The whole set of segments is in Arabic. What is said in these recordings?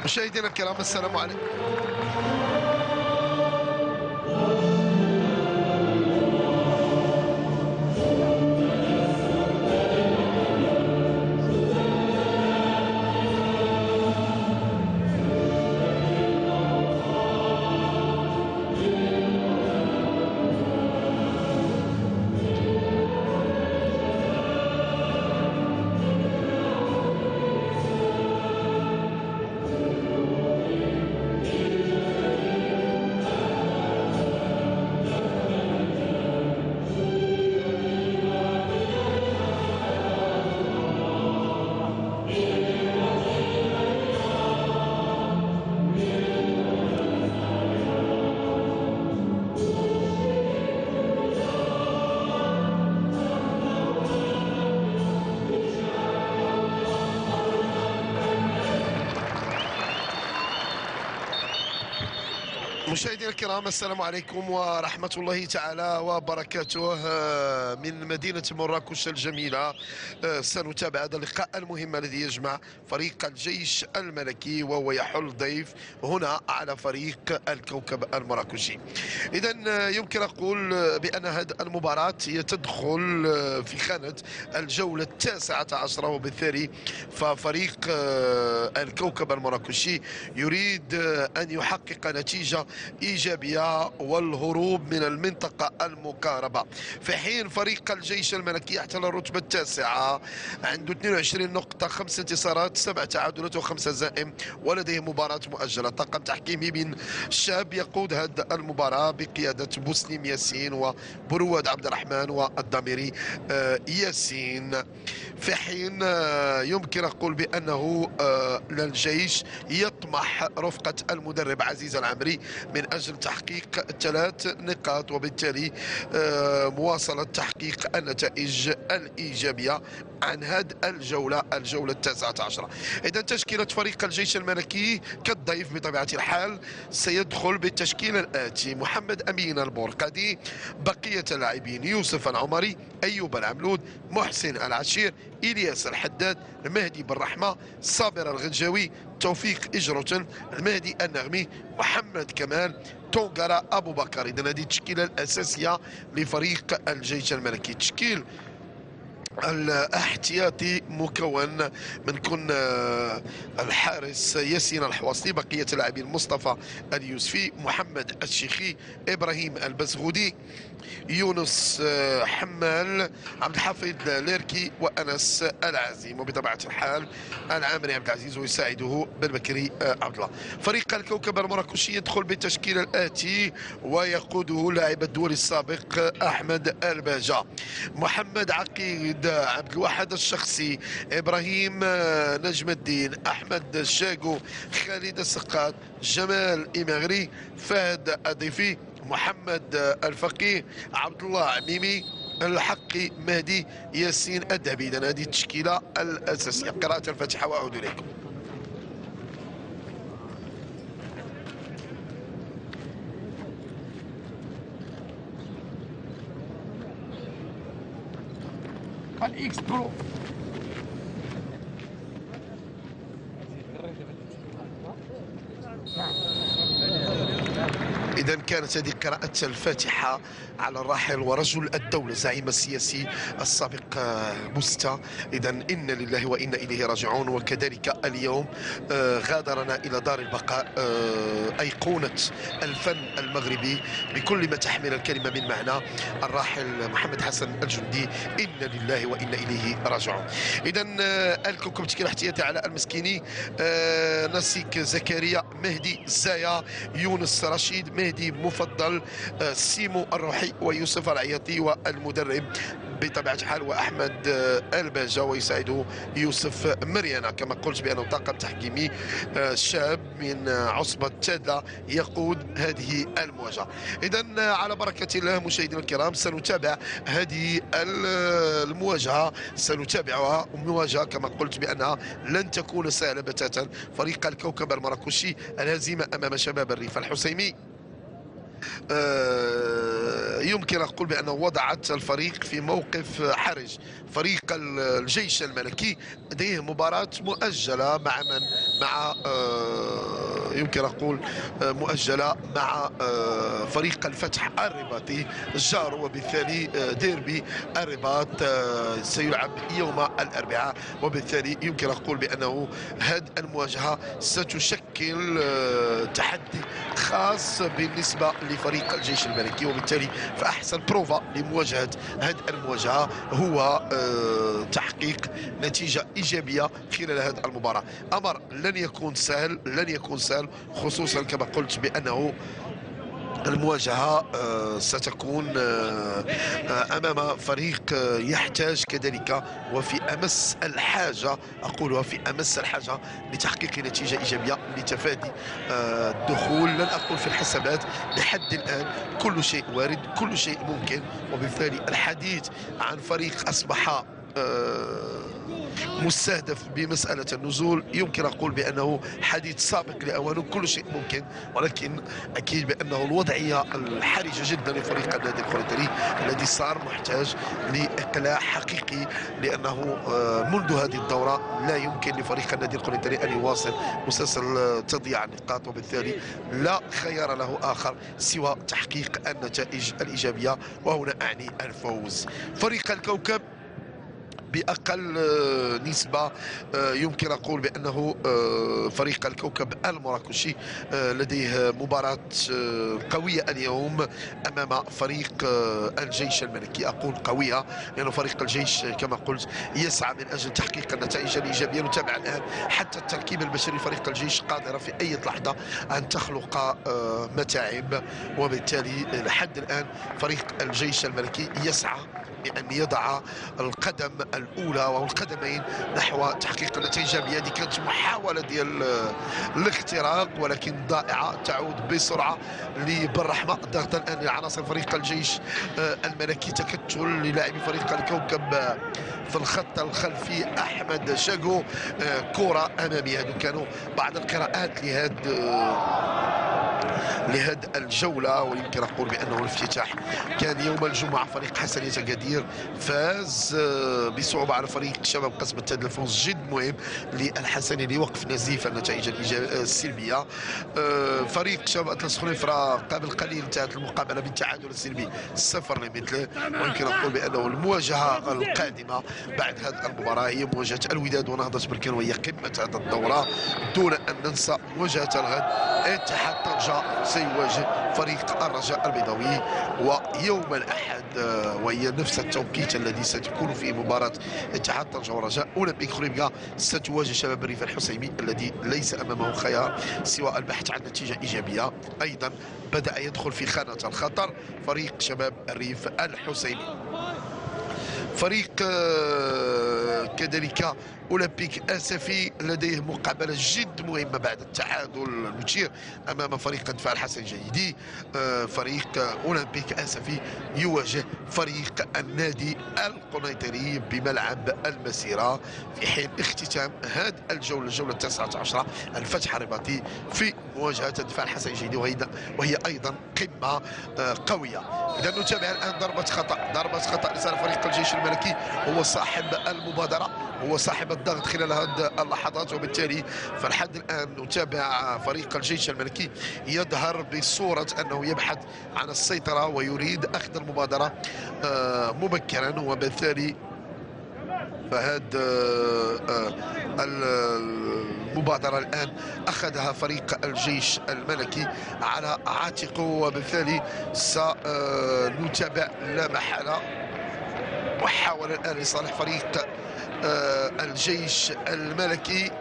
مشاهدينا الكرام السلام عليكم. مشاهدينا الكرام السلام عليكم ورحمة الله تعالى وبركاته من مدينة مراكش الجميلة. سنتابع هذا اللقاء المهم الذي يجمع فريق الجيش الملكي وهو يحل ضيف هنا على فريق الكوكب المراكشي. إذا يمكن أقول بأن هذه المباراة هي تدخل في خانة الجولة 19 وبالتالي ففريق الكوكب المراكشي يريد أن يحقق نتيجة إيجابية والهروب من المنطقة المقاربة، في حين فريق الجيش الملكي يحتل الرتبة التاسعة عنده 22 نقطة، 5 انتصارات 7 تعادلات و5 هزائم ولديه مباراة مؤجلة. طاقم تحكيمي بن شاب يقود هذه المباراة بقيادة مسلم ياسين وبرواد عبد الرحمن والضميري ياسين، في حين يمكن أقول بأنه الجيش يطمح رفقة المدرب عزيز العمري من أجل تحقيق 3 نقاط وبالتالي مواصلة تحقيق النتائج الإيجابية عن هذه الجولة 19. إذا تشكيلة فريق الجيش الملكي كالضيف بطبيعة الحال سيدخل بالتشكيلة الآتي: محمد أمين البرقدي، بقية اللاعبين يوسف العمري، أيوب العملود، محسن العشير، إلياس الحداد، المهدي بن رحمة، صابر الغنجاوي، توفيق إجروتن، المهدي النغمي، محمد كمال، تونغرا أبو بكر. إذن هذه التشكيلة الأساسية لفريق الجيش الملكي. تشكيل الاحتياطي مكون من كون الحارس ياسين الحواصلي، بقية اللاعبين مصطفى اليوسفي، محمد الشيخي، إبراهيم البزغودي، يونس حمال، عبد الحفيظ ليركي، وأنس العزيم، وبطبيعة الحال العامري عبد العزيز ويساعده بالبكري عبد الله. فريق الكوكب المراكشي يدخل بالتشكيل الآتي ويقوده لاعب الدولي السابق أحمد الباجا، محمد عقيد، عبد الواحد الشخصي، إبراهيم نجم الدين، أحمد الشاقو، خالد السقاط، جمال إمغري، فهد الضيفي، محمد الفقيه، عبد الله عميمي، الحقي، مهدي ياسين الذهبي. إذن هذه التشكيلة الأساسية. قراءة الفاتحة وأعود إليكم. الإكس برو. إذا كانت هذه قراءة الفاتحة على الراحل ورجل الدولة زعيم السياسي السابق بوستا. إذا إنا لله وإنا إليه راجعون. وكذلك اليوم غادرنا إلى دار البقاء أيقونة الفن المغربي بكل ما تحمل الكلمة من معنى، الراحل محمد حسن الجندي. إنا لله وإنا إليه راجعون. إذا الكوكب تشكيل احتياطي: على المسكيني، نسيك زكريا، مهدي زايا، يونس رشيد، مهدي مفضل، سيمو الروحي، ويوسف العياطي، والمدرب بطبيعة الحال وأحمد الباجا ويساعده يوسف مريانا. كما قلت بأنه طاقم تحكيمي شاب من عصبة تادا يقود هذه المواجهة. إذا على بركة الله مشاهدينا الكرام سنتابع هذه المواجهة، سنتابعها مواجهة كما قلت بأنها لن تكون سهلة بتاتا. فريق الكوكب المراكشي الهزيمة أمام شباب الريف الحسيمي يمكن أقول بأنه وضعت الفريق في موقف حرج. فريق الجيش الملكي لديه مباراة مؤجلة مع من؟ مع يمكن أقول مؤجلة مع فريق الفتح الرباطي الجار، وبالتالي ديربي الرباط سيلعب يوم الأربعاء، وبالتالي يمكن أقول بأنه هذه المواجهة ستشكل تحدي خاص بالنسبة لفريق الجيش الملكي، وبالتالي فأحسن بروفا لمواجهة هذه المواجهة هو تحقيق نتيجة إيجابية خلال هذه المباراة. أمر لن يكون سهل، لن يكون سهل، خصوصا كما قلت بأنه المواجهة ستكون أمام فريق يحتاج كذلك وفي أمس الحاجة، أقولها في أمس الحاجة لتحقيق نتيجة إيجابية لتفادي الدخول. لن أقول في الحسابات، لحد الآن كل شيء وارد، كل شيء ممكن، وبالتالي الحديث عن فريق أصبح مستهدف بمسألة النزول يمكن أقول بأنه حديث سابق لأوانه، كل شيء ممكن، ولكن أكيد بأنه الوضعية الحرجة جدا لفريق النادي القريطري الذي صار محتاج لإقلاع حقيقي، لأنه منذ هذه الدورة لا يمكن لفريق النادي القريطري أن يواصل مسلسل تضييع النقاط، وبالتالي لا خيار له آخر سوى تحقيق النتائج الإيجابية، وهنا أعني الفوز. فريق الكوكب بأقل نسبة يمكن أقول بأنه فريق الكوكب المراكشي لديه مباراة قوية اليوم أمام فريق الجيش الملكي. أقول قوية لأن فريق الجيش كما قلت يسعى من أجل تحقيق النتائج الإيجابية. نتابع الآن حتى التركيب البشري، فريق الجيش قادرة في أي لحظة أن تخلق متاعب، وبالتالي لحد الآن فريق الجيش الملكي يسعى بأن يضع القدم الأولى أو القدمين نحو تحقيق النتيجة. هذه كانت محاولة ديال الاختراق ولكن ضائعة، تعود بسرعة لبالرحمة. ضغط الآن لعناصر فريق الجيش الملكي، تكتل للاعبي فريق الكوكب في الخط الخلفي أحمد شاغو. كرة أمامية. هذو كانوا بعض القراءات لهذه الجولة، ويمكن أقول بأنه الافتتاح كان يوم الجمعة. فريق حسنية أكادير فاز بصعوبة على فريق شباب قسم التاد، الفوز جد مهم للحسني لوقف نزيف النتائج السلبية. فريق شباب أطلس خنيفرة قبل قليل انتهت المقابلة بالتعادل السلبي 0 لمثله، ويمكن أقول بأنه المواجهة القادمة بعد هذه المباراة هي مواجهة الوداد ونهضة بركان، وهي قمة هذه الدورة، دون أن ننسى مواجهة الغد اتحاد طنجة سيواجه فريق الرجاء البيضاوي، ويوم الأحد وهي نفس التوقيت الذي ستكون فيه مباراة اتحاد طنجة والرجاء، أولمبيك خريبكا ستواجه شباب الريف الحسيمي الذي ليس أمامه خيار سوى البحث عن نتيجة إيجابية. أيضا بدأ يدخل في خانة الخطر فريق شباب الريف الحسيمي. فريق كذلك أولمبيك أسفي لديه مقابلة جد مهمة بعد التعادل المثير أمام فريق الدفاع الحسن الجيدي. فريق أولمبيك أسفي يواجه فريق النادي القنيطري بملعب المسيرة في حين اختتام هذه الجولة، الجولة 19 الفتح الرباطي في مواجهة الدفاع الحسن الجيدي، وهي أيضا قمة قوية. إذا نتابع الآن ضربة خطأ لصالح فريق الجيش الملكي، هو صاحب المبادرة، هو صاحب الضغط خلال هذه اللحظات، وبالتالي فلحد الآن نتابع فريق الجيش الملكي يظهر بصورة أنه يبحث عن السيطرة ويريد أخذ المبادرة مبكرا، وبالتالي فهذه المبادرة الآن أخذها فريق الجيش الملكي على عاتقه، وبالتالي سنتابع لا محالة محاولة الآن لصالح فريق الجيش الملكي.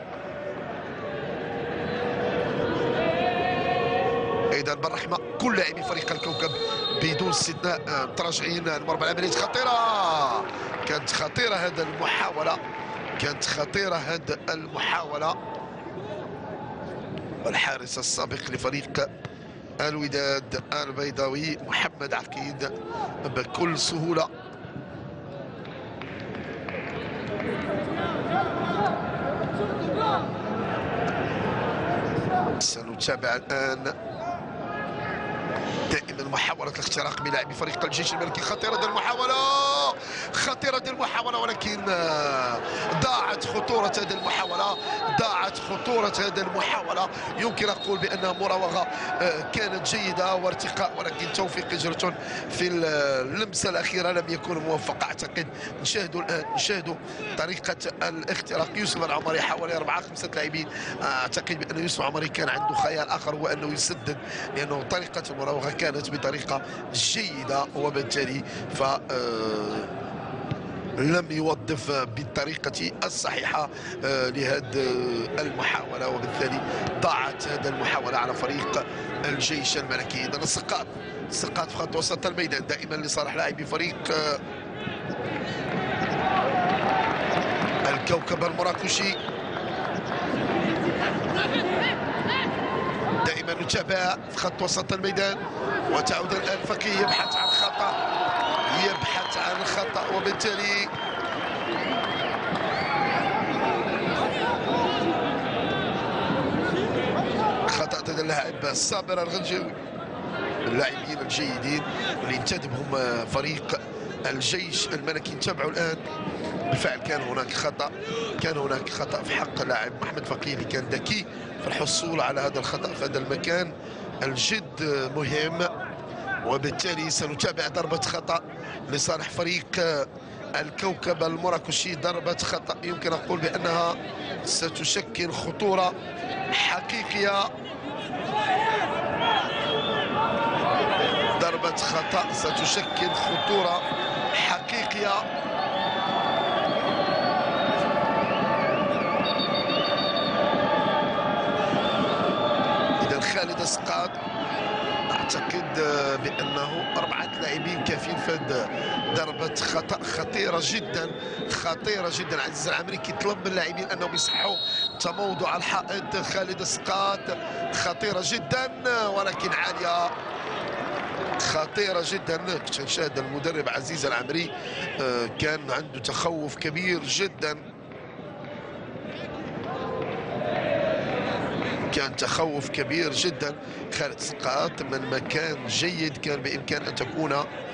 إذا بالرحمة كل لاعبي فريق الكوكب بدون استثناء متراجعين المرمى. العملية خطيرة، كانت خطيرة هذه المحاولة، كانت خطيرة هذه المحاولة. الحارس السابق لفريق الوداد البيضاوي محمد عقيد بكل سهولة سنتابع الآن دائما محاولة الاختراق بلاعبي فريق الجيش الملكي. خطيرة هذه المحاولة، خطيرة هذه المحاولة، ولكن ضاعت خطورة هذه المحاولة، ضاعت خطورة هذه المحاولة. يمكن أقول بأنها مراوغة كانت جيدة وارتقاء، ولكن توفيق جرتون في اللمسة الأخيرة لم يكن موفق. أعتقد نشاهدوا الآن، نشاهدوا طريقة الاختراق. يوسف العمري حوالي 4-5 لاعبين. أعتقد بأن يوسف العمري كان عنده خيال آخر، هو أنه يسدد، لأنه طريقة المراوغة كانت بطريقة جيدة، وبالتالي ف لم يوظف بالطريقة الصحيحة لهذه المحاولة، وبالتالي ضاعت هذه المحاولة على فريق الجيش الملكي. إذا السقاط في خط وسط الميدان دائما لصالح لاعبي فريق الكوكب المراكشي. دائما نتابع في خط وسط الميدان، وتعود الآن فقيه يبحث عن خطأ، يبحث عن خطأ، وبالتالي خطأ هذا اللاعب صابر الغنجاوي. اللاعبين الجيدين اللي انتدبهم فريق الجيش الملكي. نتابعوا الآن بالفعل كان هناك خطأ في حق اللاعب محمد فقيه، اللي كان ذكي في الحصول على هذا الخطأ في هذا المكان الجد مهم، وبالتالي سنتابع ضربة خطأ لصالح فريق الكوكب المراكشي. ضربة خطأ يمكن أقول بأنها ستشكل خطورة حقيقية. ضربة خطأ ستشكل خطورة حقيقية. إذا خالد السقاط أعتقد بأنه 4 لاعبين كافيين في ضربة خطأ خطيرة جدا، خطيرة جدا. عزيز العمري كيطلب من اللاعبين أنهم يصحوا تموضع الحائط. خالد السقاط خطيرة جدا، ولكن عالية، خطيرة جدا. كنت نشاهد المدرب عزيز العمري كان عنده تخوف كبير جدا، كان تخوف كبير جدا. خالد السقاط من مكان جيد كان بإمكان أن تكون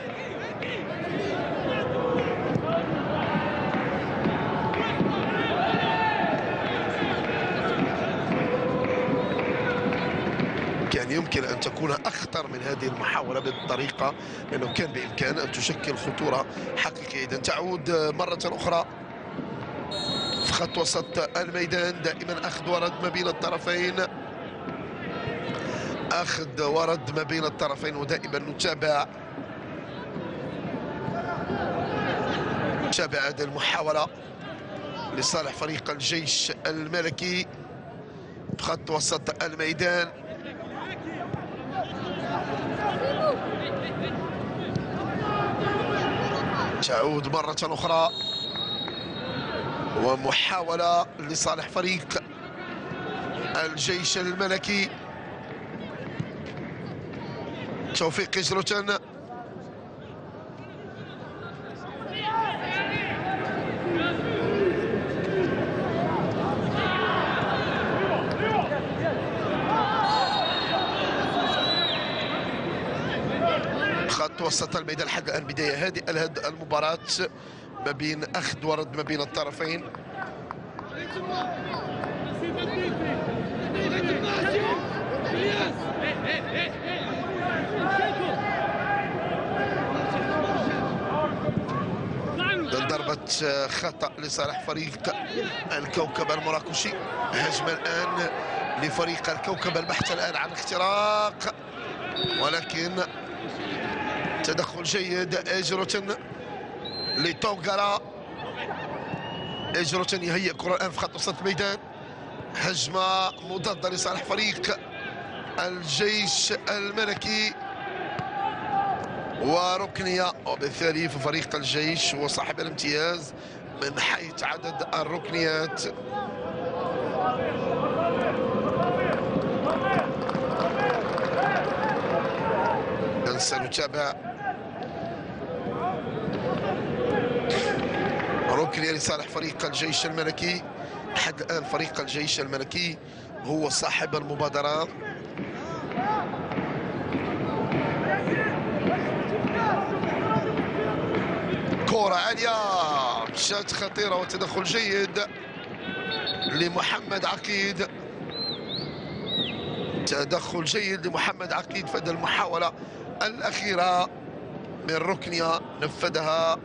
يمكن أن تكون أخطر من هذه المحاولة بالطريقة، لأنه كان بإمكان أن تشكل خطورة حقيقية. إذن تعود مرة أخرى في خط وسط الميدان. دائما أخذ ورد ما بين الطرفين، أخذ ورد ما بين الطرفين، ودائما نتابع هذه المحاولة لصالح فريق الجيش الملكي في خط وسط الميدان. تعود مرة أخرى ومحاولة لصالح فريق الجيش الملكي. توفيق جروتن خط وسط الميدان. لحد الآن بداية هادئة لهذه المباراة ما بين أخذ ورد ما بين الطرفين. ضربة خطأ لصالح فريق الكوكب المراكشي. هجمة الآن لفريق الكوكب، البحث الآن عن اختراق، ولكن تدخل جيد. اجروتن لتونغارا. اجروتن يهيئ كرة الآن في خط وسط الميدان. هجمة مضادة لصالح فريق الجيش الملكي، وركنية، وبالتالي في فريق الجيش هو صاحب الامتياز من حيث عدد الركنيات. سنتابع ركنية لصالح فريق الجيش الملكي. لحد الآن فريق الجيش الملكي هو صاحب المبادرة. عاليه، شات خطيره وتدخل جيد لمحمد عقيد. تدخل جيد لمحمد عقيد في المحاوله الاخيره من ركنيه نفذها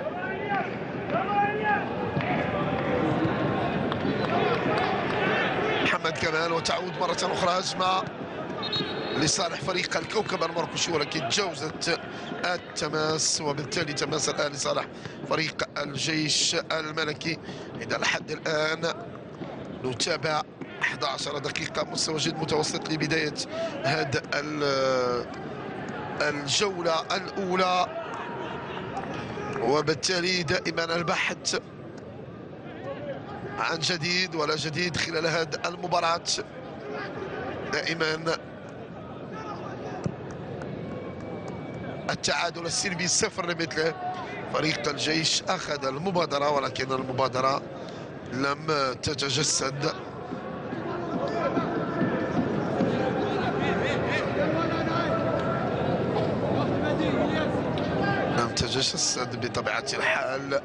محمد كمال. وتعود مرة أخرى هجمة لصالح فريق الكوكب المراكشي، ولكن تجاوزت التماس، وبالتالي تماس الآن لصالح فريق الجيش الملكي. إذا لحد الآن نتابع 11 دقيقة، مستوى جد متوسط لبداية هذه الجولة الأولى، وبالتالي دائما البحث عن جديد ولا جديد خلال هذه المباراة. دائما التعادل السلبي 0 لمثله. فريق الجيش أخذ المبادرة ولكن المبادرة لم تتجسد. لم تتجسد بطبيعة الحال.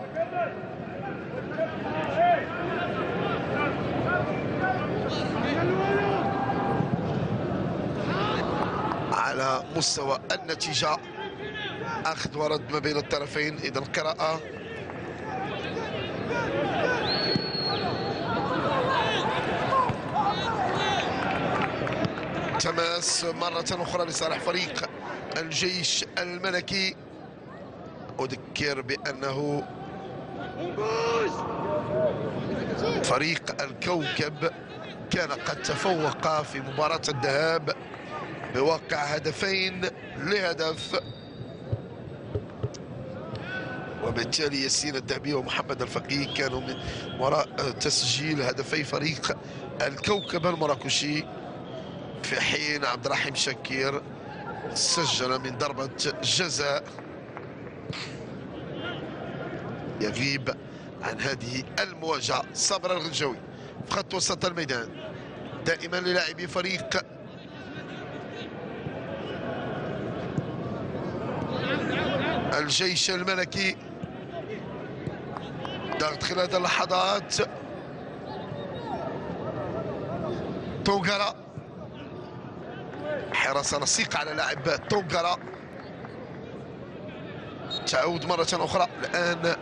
على مستوى النتيجة أخذ ورد ما بين الطرفين. إذا قراءة تماس مرة أخرى لصالح فريق الجيش الملكي. أذكر بأنه فريق الكوكب كان قد تفوق في مباراة الذهاب بواقع 2-0، وبالتالي ياسين الذهبي ومحمد الفقيه كانوا من وراء تسجيل هدفي فريق الكوكب المراكشي، في حين عبد الرحيم شكير سجل من ضربة جزاء. يغيب عن هذه المواجهة صابر الغنجاوي في خط وسط الميدان، دائما للاعبي فريق الجيش الملكي. ضغط خلال هذه اللحظات. طونغارا، حراسة لصيقة على لاعب طونغارا. تعود مرة أخرى الآن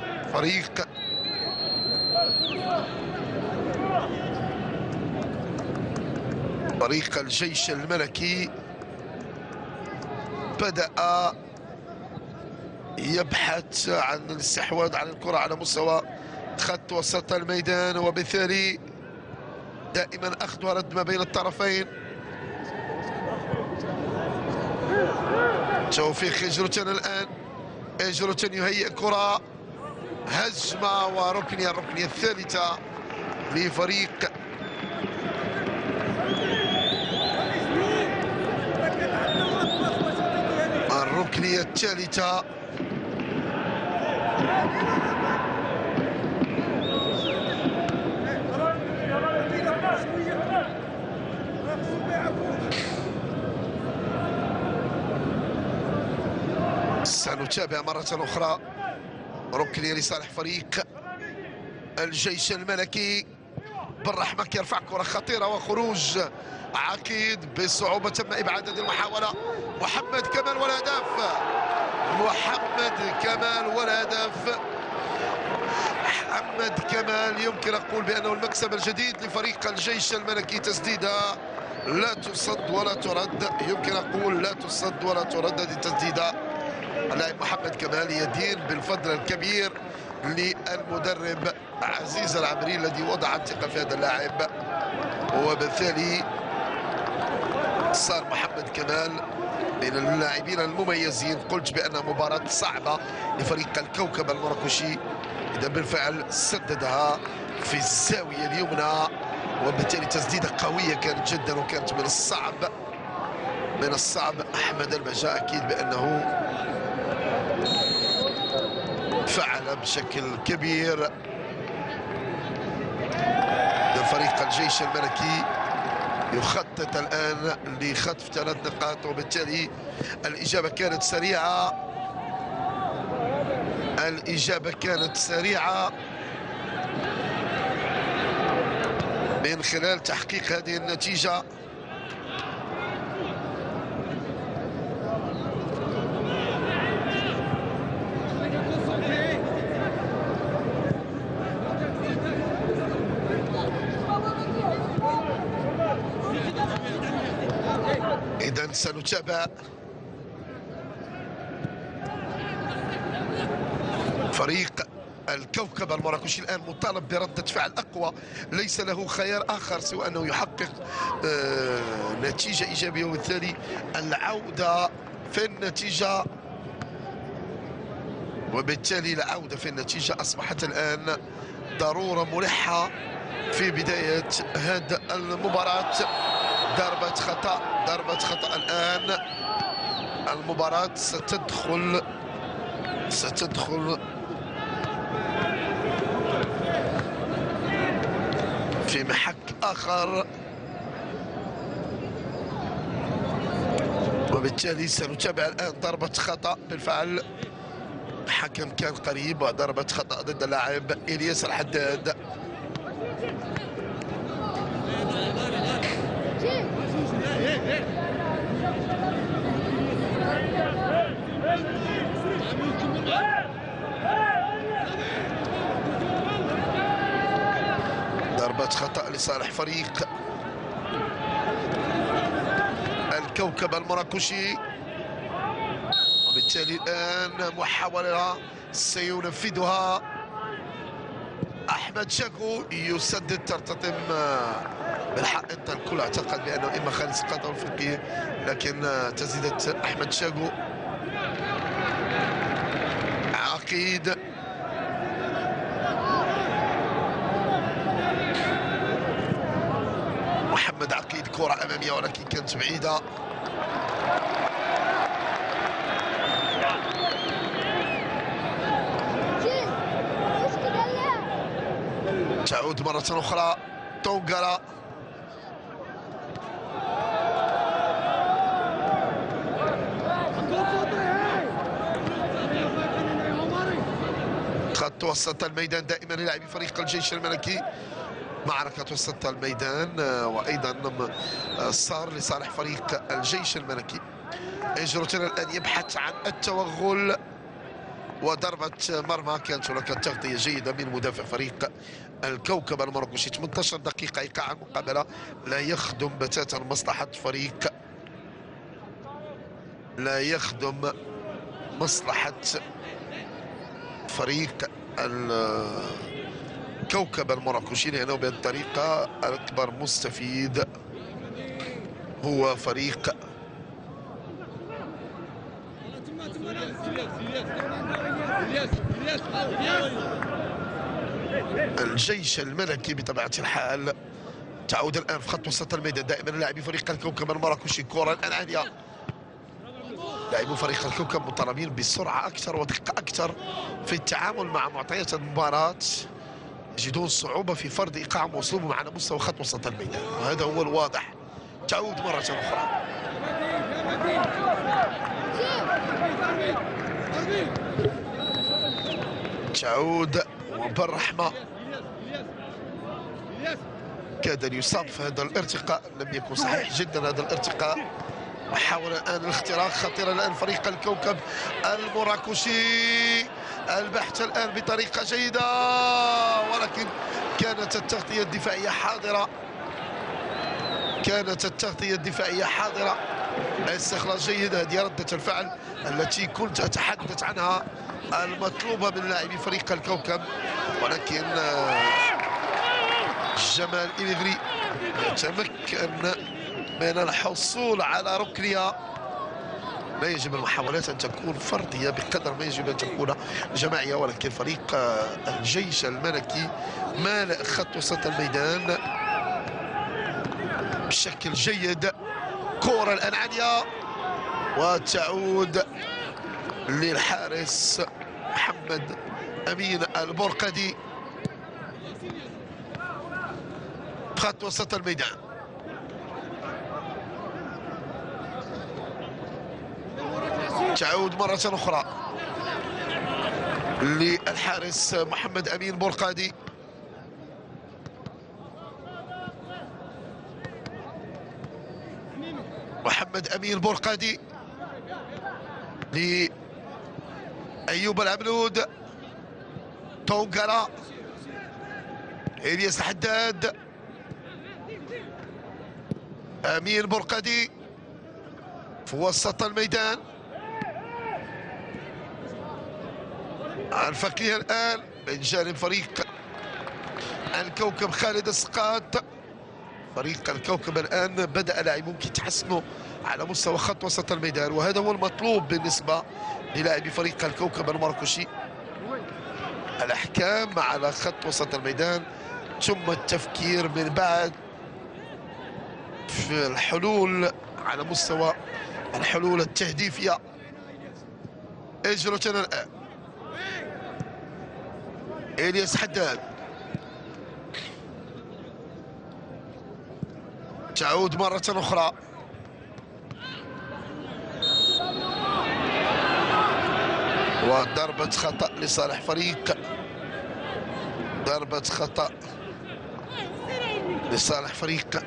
فريق الجيش الملكي بدأ يبحث عن الاستحواذ على الكرة على مستوى خط وسط الميدان، وبالتالي دائما أخذ ورد ما بين الطرفين. توفيق إجروتن الآن، إجروتن يهيئ كرة، هجمة وركنية، الركنية الثالثة لفريق الركنية الثالثة. سنتابع مرة أخرى ركنية لصالح فريق الجيش الملكي. بالرحمة يرفع كرة خطيرة وخروج عقيد بصعوبة، تم إبعاد هذه المحاولة. محمد كمال والهدف، محمد كمال والهدف. محمد كمال يمكن أقول بأنه المكسب الجديد لفريق الجيش الملكي. تسديدة لا تصد ولا ترد، يمكن أقول لا تصد ولا ترد هذه التسديدة. اللاعب محمد كمال يدين بالفضل الكبير للمدرب عزيز العمري الذي وضع الثقة في هذا اللاعب، وبالتالي صار محمد كمال من اللاعبين المميزين. قلت بأن مباراة صعبة لفريق الكوكب المراكشي، إذا بالفعل سددها في الزاوية اليمنى، وبالتالي تسديدة قوية كانت جدا، وكانت من الصعب أحمد البجاء أكيد بأنه فعل بشكل كبير. فريق الجيش الملكي يخطط الآن لخطف 3 نقاط، وبالتالي الإجابة كانت سريعة. الإجابة كانت سريعة من خلال تحقيق هذه النتيجة. إذن سنتابع فريق الكوكب المراكشي الآن مطالب بردة فعل أقوى، ليس له خيار آخر سوى أنه يحقق نتيجة إيجابية، وبالتالي العودة في النتيجة، وبالتالي العودة في النتيجة أصبحت الآن ضرورة ملحة في بداية هذه المباراة. ضربة خطأ الآن. المباراة ستدخل في محك آخر، وبالتالي سنتابع الآن ضربة خطأ. بالفعل الحكم كان قريب، وضربة خطأ ضد اللاعب إلياس الحداد. ضربة خطأ لصالح فريق الكوكب المراكشي، وبالتالي الآن محاولة سينفذها أحمد شاكو، يسدد، ترتطم بالحائط. الكل اعتقد بأنه إما خالد سقاط أو الفقيه، لكن تسديدة أحمد شاكو. عقيد محمد عقيد، كرة أمامية ولكن كانت بعيدة. تعود مرة أخرى تونغالا. خط وسط الميدان دائما لاعبي فريق الجيش الملكي. معركة وسط الميدان وأيضا صار لصالح فريق الجيش الملكي. إجروتين الآن يبحث عن التوغل، وضربة مرمى. كانت هناك تغطية جيدة من مدافع فريق الكوكب المراكشي. 18 دقيقة إيقاع المقابلة، لا يخدم بتاتا مصلحة فريق، لا يخدم مصلحة فريق الكوكب المراكشي، لأنه بهذه الطريقة الأكبر مستفيد هو فريق الجيش الملكي بطبيعة الحال. تعود الآن في خط وسط الميدان دائما لاعبي فريق الكوكب المراكشي. كرة الآن عالية. لاعبو فريق الكوكب مطالبين بسرعة أكثر ودقة أكثر في التعامل مع معطيات المباراة، يجدون صعوبة في فرض إيقاع وأسلوبهم على مستوى خط وسط الميدان، وهذا هو الواضح. تعود مرة أخرى. تعود وبالرحمة، كاد أن يصاب في هذا الارتقاء، لم يكن صحيح جدا هذا الارتقاء. محاولة الآن الاختراق خطيرة الآن فريق الكوكب المراكشي. البحث الآن بطريقة جيدة، ولكن كانت التغطية الدفاعية حاضرة. كانت التغطية الدفاعية حاضرة. استخلاص جيد. هذه ردة الفعل التي كنت أتحدث عنها، المطلوبة من لاعبي فريق الكوكب، ولكن جمال إليغري يتمكن من الحصول على ركنية. لا يجب المحاولات أن تكون فردية بقدر ما يجب أن تكون جماعية، ولكن فريق الجيش الملكي مالئ خط وسط الميدان بشكل جيد. كرة الآن عالية، وتعود للحارس محمد أمين البرقدي. خط وسط الميدان. تعود مرة أخرى. للحارس محمد أمين بورقادي. محمد أمين بورقادي لأيوب العبلود. تونغارا، إلياس الحداد، أمين بورقادي في وسط الميدان. الفقيه الآن من جانب فريق الكوكب خالد السقاط. فريق الكوكب الآن بدأ لاعبون يتحسنوا على مستوى خط وسط الميدان، وهذا هو المطلوب بالنسبة للاعبي فريق الكوكب المراكشي. الأحكام على خط وسط الميدان ثم التفكير من بعد في الحلول على مستوى الحلول التهديفية. اجرة الآن إلياس حداد، تعود مرة أخرى وضربة خطأ لصالح فريق، ضربة خطأ لصالح فريق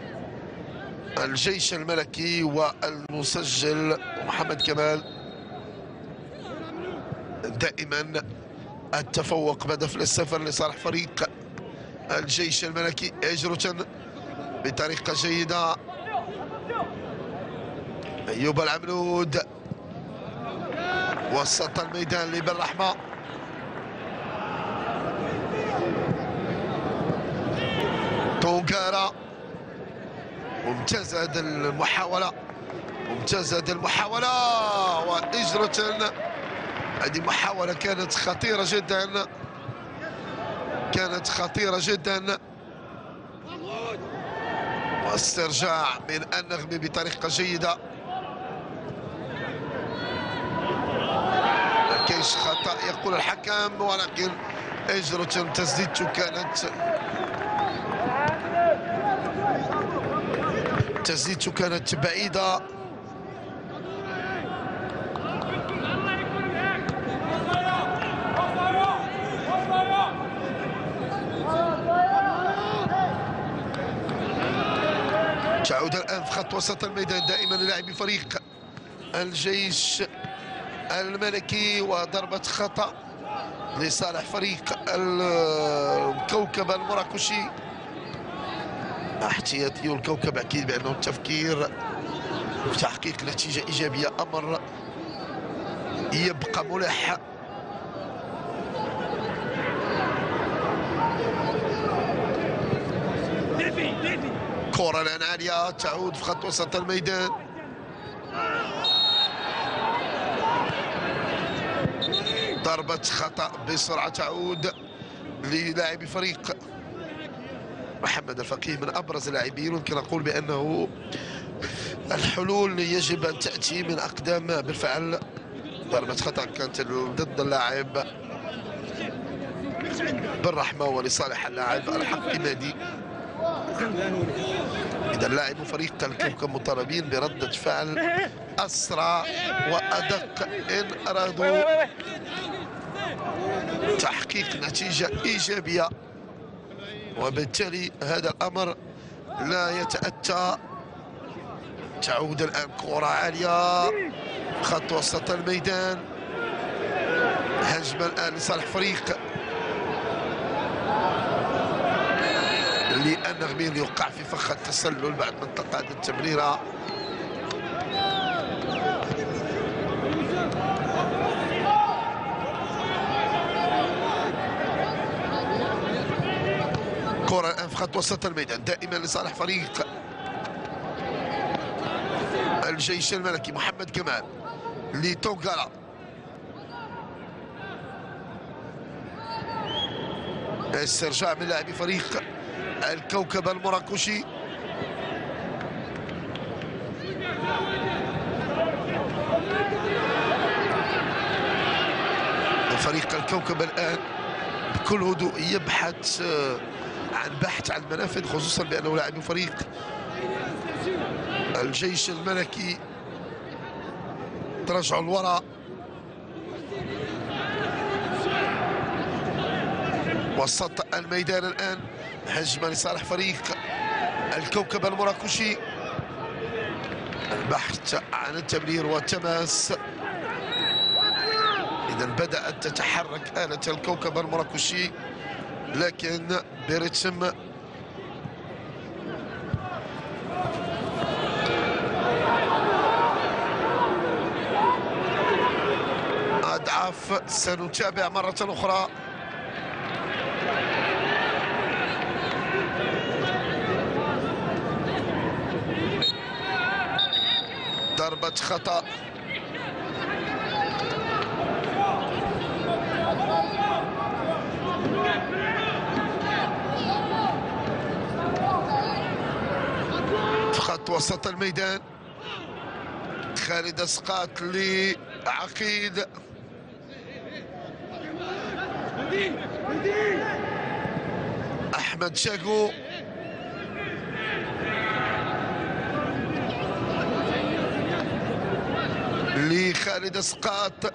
الجيش الملكي، والمسجل محمد كمال. دائما التفوق بهدف السفر لصالح فريق الجيش الملكي. اجرة بطريقة جيدة، أيوب العملود وسط الميدان لبن رحمة. تونغارا، ممتازة هذه المحاولة، ممتازة هذه المحاولة، وإجرة. هذه محاولة كانت خطيرة جدا، كانت خطيرة جدا، واسترجاع من النغمي بطريقة جيدة. ما كاينش خطأ يقول الحكم، ولكن إجرة تسديدته كانت بعيدة. تعود الآن في خط وسط الميدان دائما للاعبي فريق الجيش الملكي، وضربة خطأ لصالح فريق الكوكب المراكشي. احتياطي الكوكب أكيد بأنه التفكير في تحقيق نتيجة إيجابية أمر يبقى ملح. كرة الآن عالية تعود في خط وسط الميدان. ضربة خطأ بسرعة تعود للاعب فريق محمد الفقيه، من أبرز اللاعبين. يمكن أقول بأنه الحلول يجب أن تأتي من أقدام بالفعل. ضربة خطأ كانت ضد اللاعب بالرحمة ولصالح اللاعب الحق إمادي. إذا لاعب فريق الكوكب مطالبين بردة فعل أسرع وأدق إن أرادوا تحقيق نتيجة إيجابية، وبالتالي هذا الأمر لا يتأتى. تعود الآن كرة عالية خط وسط الميدان، هجمة الآن لصالح فريق النغمي يوقع في فخ التسلل بعد ما انتقاد التمريرة. كرة الآن في خط وسط الميدان دائما لصالح فريق الجيش الملكي. محمد كمال لتونغارا، استرجاع من لاعبي فريق الكوكب المراكشي. فريق الكوكب الآن بكل هدوء يبحث عن المنافذ، خصوصا بأنه لاعب فريق الجيش الملكي ترجعوا الوراء. وسط الميدان الآن هجمة لصالح فريق الكوكب المراكشي. البحث عن التمرير والتماس. إذا بدأت تتحرك آلة الكوكب المراكشي لكن برتم أضعف. سنتابع مرة أخرى. ضربة خطأ. في خط وسط الميدان خالد اسقاط لعقيد. احمد شاقو لخالد اسقاط.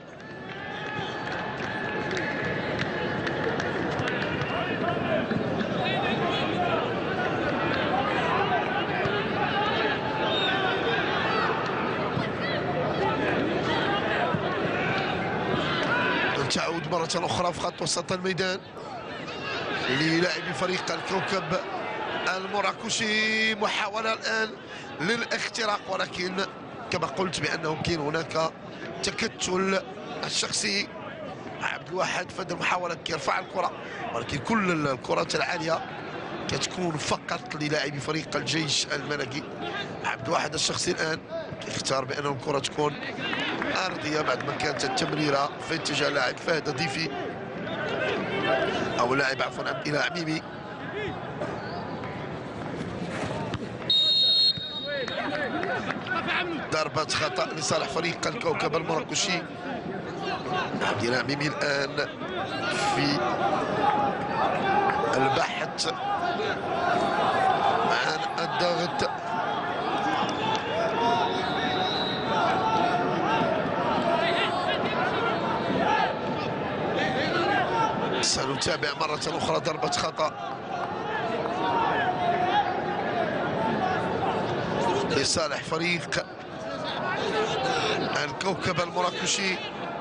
تعود مرة أخرى في خط وسط الميدان للاعبي فريق الكوكب المراكشي. محاولة الآن للاختراق ولكن كما قلت بأنه كان هناك تكتل الشخصي. عبد الواحد في هذه المحاولة كيرفع الكرة ولكن كل الكرات العالية كتكون فقط للاعبي فريق الجيش الملكي. عبد الواحد الشخصي الآن كيختار بأن الكرة تكون أرضية بعد ما كانت التمريرة في اتجاه لاعب فهد ضيفي أو لاعب عفوا إلى عميمي. ضربة خطأ لصالح فريق الكوكب المراكشي. عبد العميمي الآن في البحث عن الضغط. سنتابع مرة أخرى ضربة خطأ لصالح فريق الكوكب المراكشي.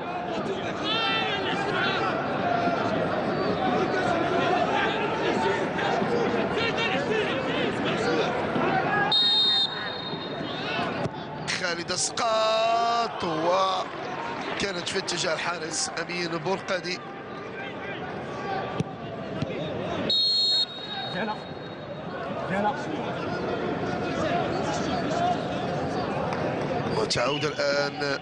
خالد اسقاط وكانت في اتجاه الحارس امين بورقادي. وتعود الآن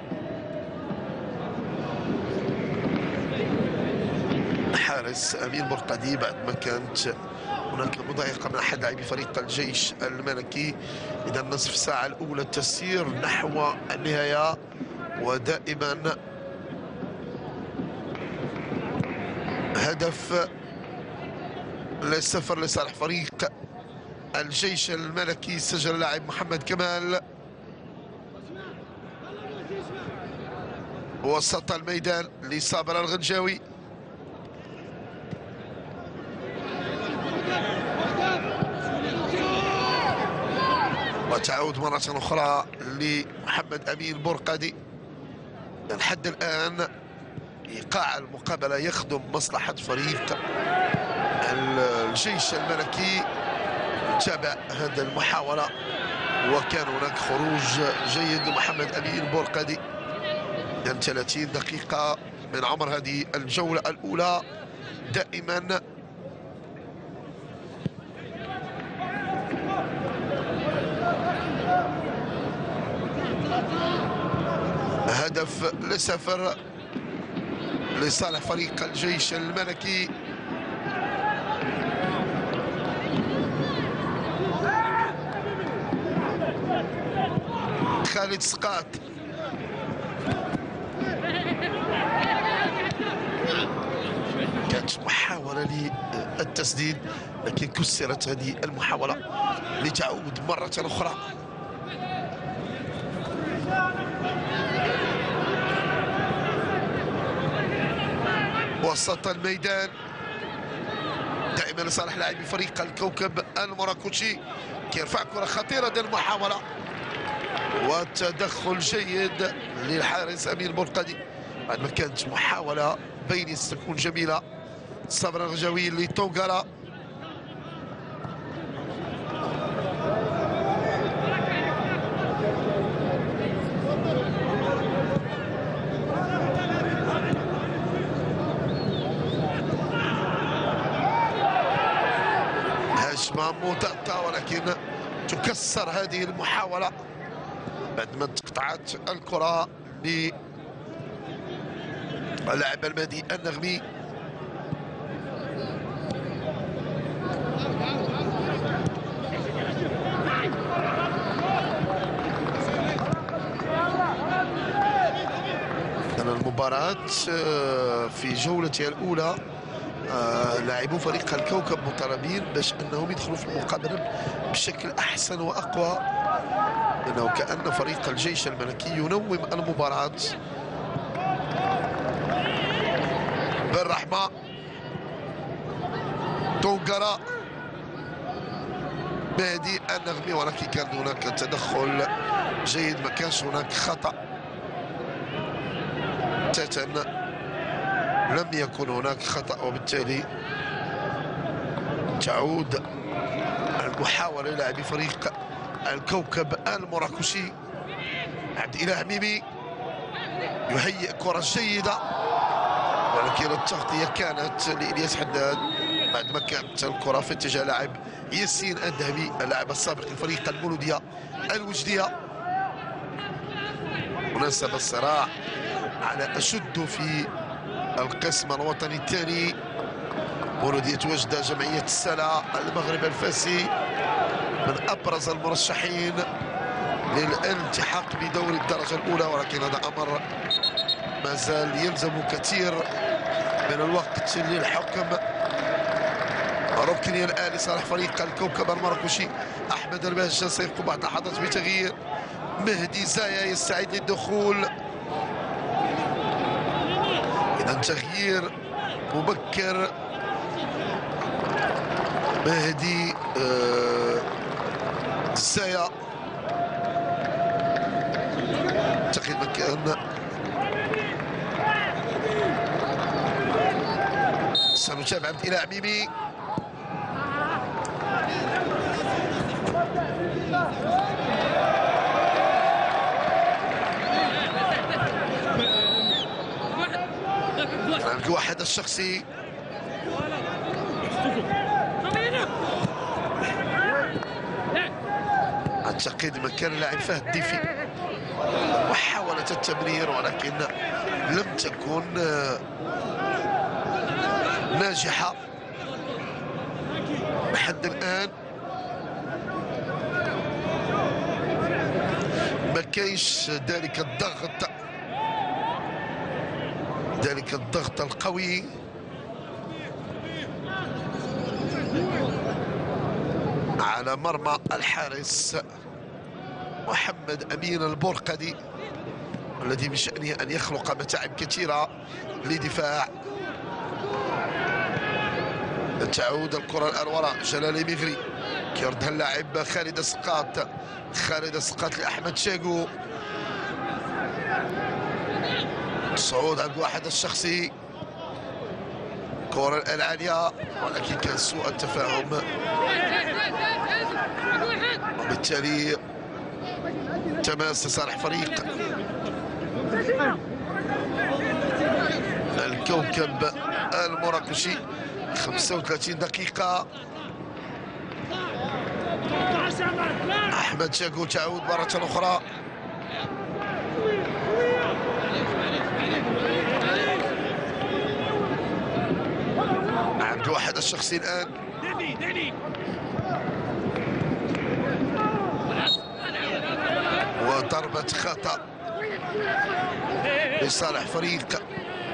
حارس أمين مرقدي بعد ما كانت هناك مضايقة من أحد لاعبي فريق الجيش الملكي. إذا النصف ساعة الأولى تسير نحو النهاية ودائما هدف للصفر لصالح فريق الجيش الملكي. سجل اللاعب محمد كمال. وسط الميدان لصابر الغنجاوي. وتعود مرة أخرى لمحمد أمين بورقادي. لحد الآن إيقاع المقابلة يخدم مصلحة فريق الجيش الملكي. تابع هذه المحاولة وكان هناك خروج جيد لمحمد أمين بورقادي. 30 دقيقة من عمر هذه الجولة الأولى. دائما هدف لصفر لصالح فريق الجيش الملكي. خالد اسقاط كانت محاولة للتسديد لكن كسرت هذه المحاولة لتعود مرة أخرى. وسط الميدان دائما لصالح لاعبي فريق الكوكب المراكشي. كيرفع كره خطيره ديال المحاوله وتدخل جيد للحارس امين بورقدي بعد ما كانت محاوله بين تكون جميله. صبر الرجاوي لتونغارا هجمه مضاده ولكن تكسر هذه المحاوله بعد ما تقطعت الكره للاعب المادي النغمي. المباراة في جولتها الأولى لاعبو فريق الكوكب مطالبين باش أنهم يدخلوا في المقابلة بشكل أحسن وأقوى، لأنه كأن فريق الجيش الملكي ينوم المباراة. بالرحمة تونغارا مهدي النغمي، ولكن كان هناك تدخل جيد، ما كانش هناك خطأ بتاتا، لم يكن هناك خطأ، وبالتالي تعود المحاولة للاعبي فريق الكوكب المراكشي. عبد الإله ميمي يهيئ كرة جيدة، ولكن التغطية كانت لإلياس حداد بعد ما كانت الكرة في اتجاه لاعب ياسين الذهبي اللاعب السابق لفريق المولودية الوجدية. مناسب الصراع على أشد في القسم الوطني الثاني. مولودية وجدة جمعية السلا المغرب الفاسي من أبرز المرشحين للالتحاق بدوري الدرجة الأولى، ولكن هذا أمر ما زال يلزم كثير من الوقت للحكم. ركنية الآن لصالح فريق الكوكب المراكشي. أحمد الباشا سيقوم بعد لحظات بتغيير. مهدي زايا يستعد للدخول، إذا تغيير مبكر. مهدي زايا تقييد مكان سنتابع عبد الإله ميمي. الواحد الشخصي اعتقد مكان اللاعب فهد الديفي وحاولة التمرير ولكن لم تكن ناجحة لحد الآن. ما كاينش ذلك الضغط القوي على مرمى الحارس محمد أمين البورقدي الذي من شأنه أن يخلق متاعب كثيرة لدفاع. تعود الكرة الآن وراء جلال مغري، كيردها اللاعب خالد سقاط. خالد سقاط لأحمد شاقو. صعود عند واحد الشخصي، كرة الآن عالية ولكن كان سوء التفاهم، وبالتالي تماس لصالح فريق الكوكب المراكشي. 35 دقيقة. أحمد شاقو تعود مرة أخرى. عند واحد الشخصي الآن، وضربة خطأ لصالح فريق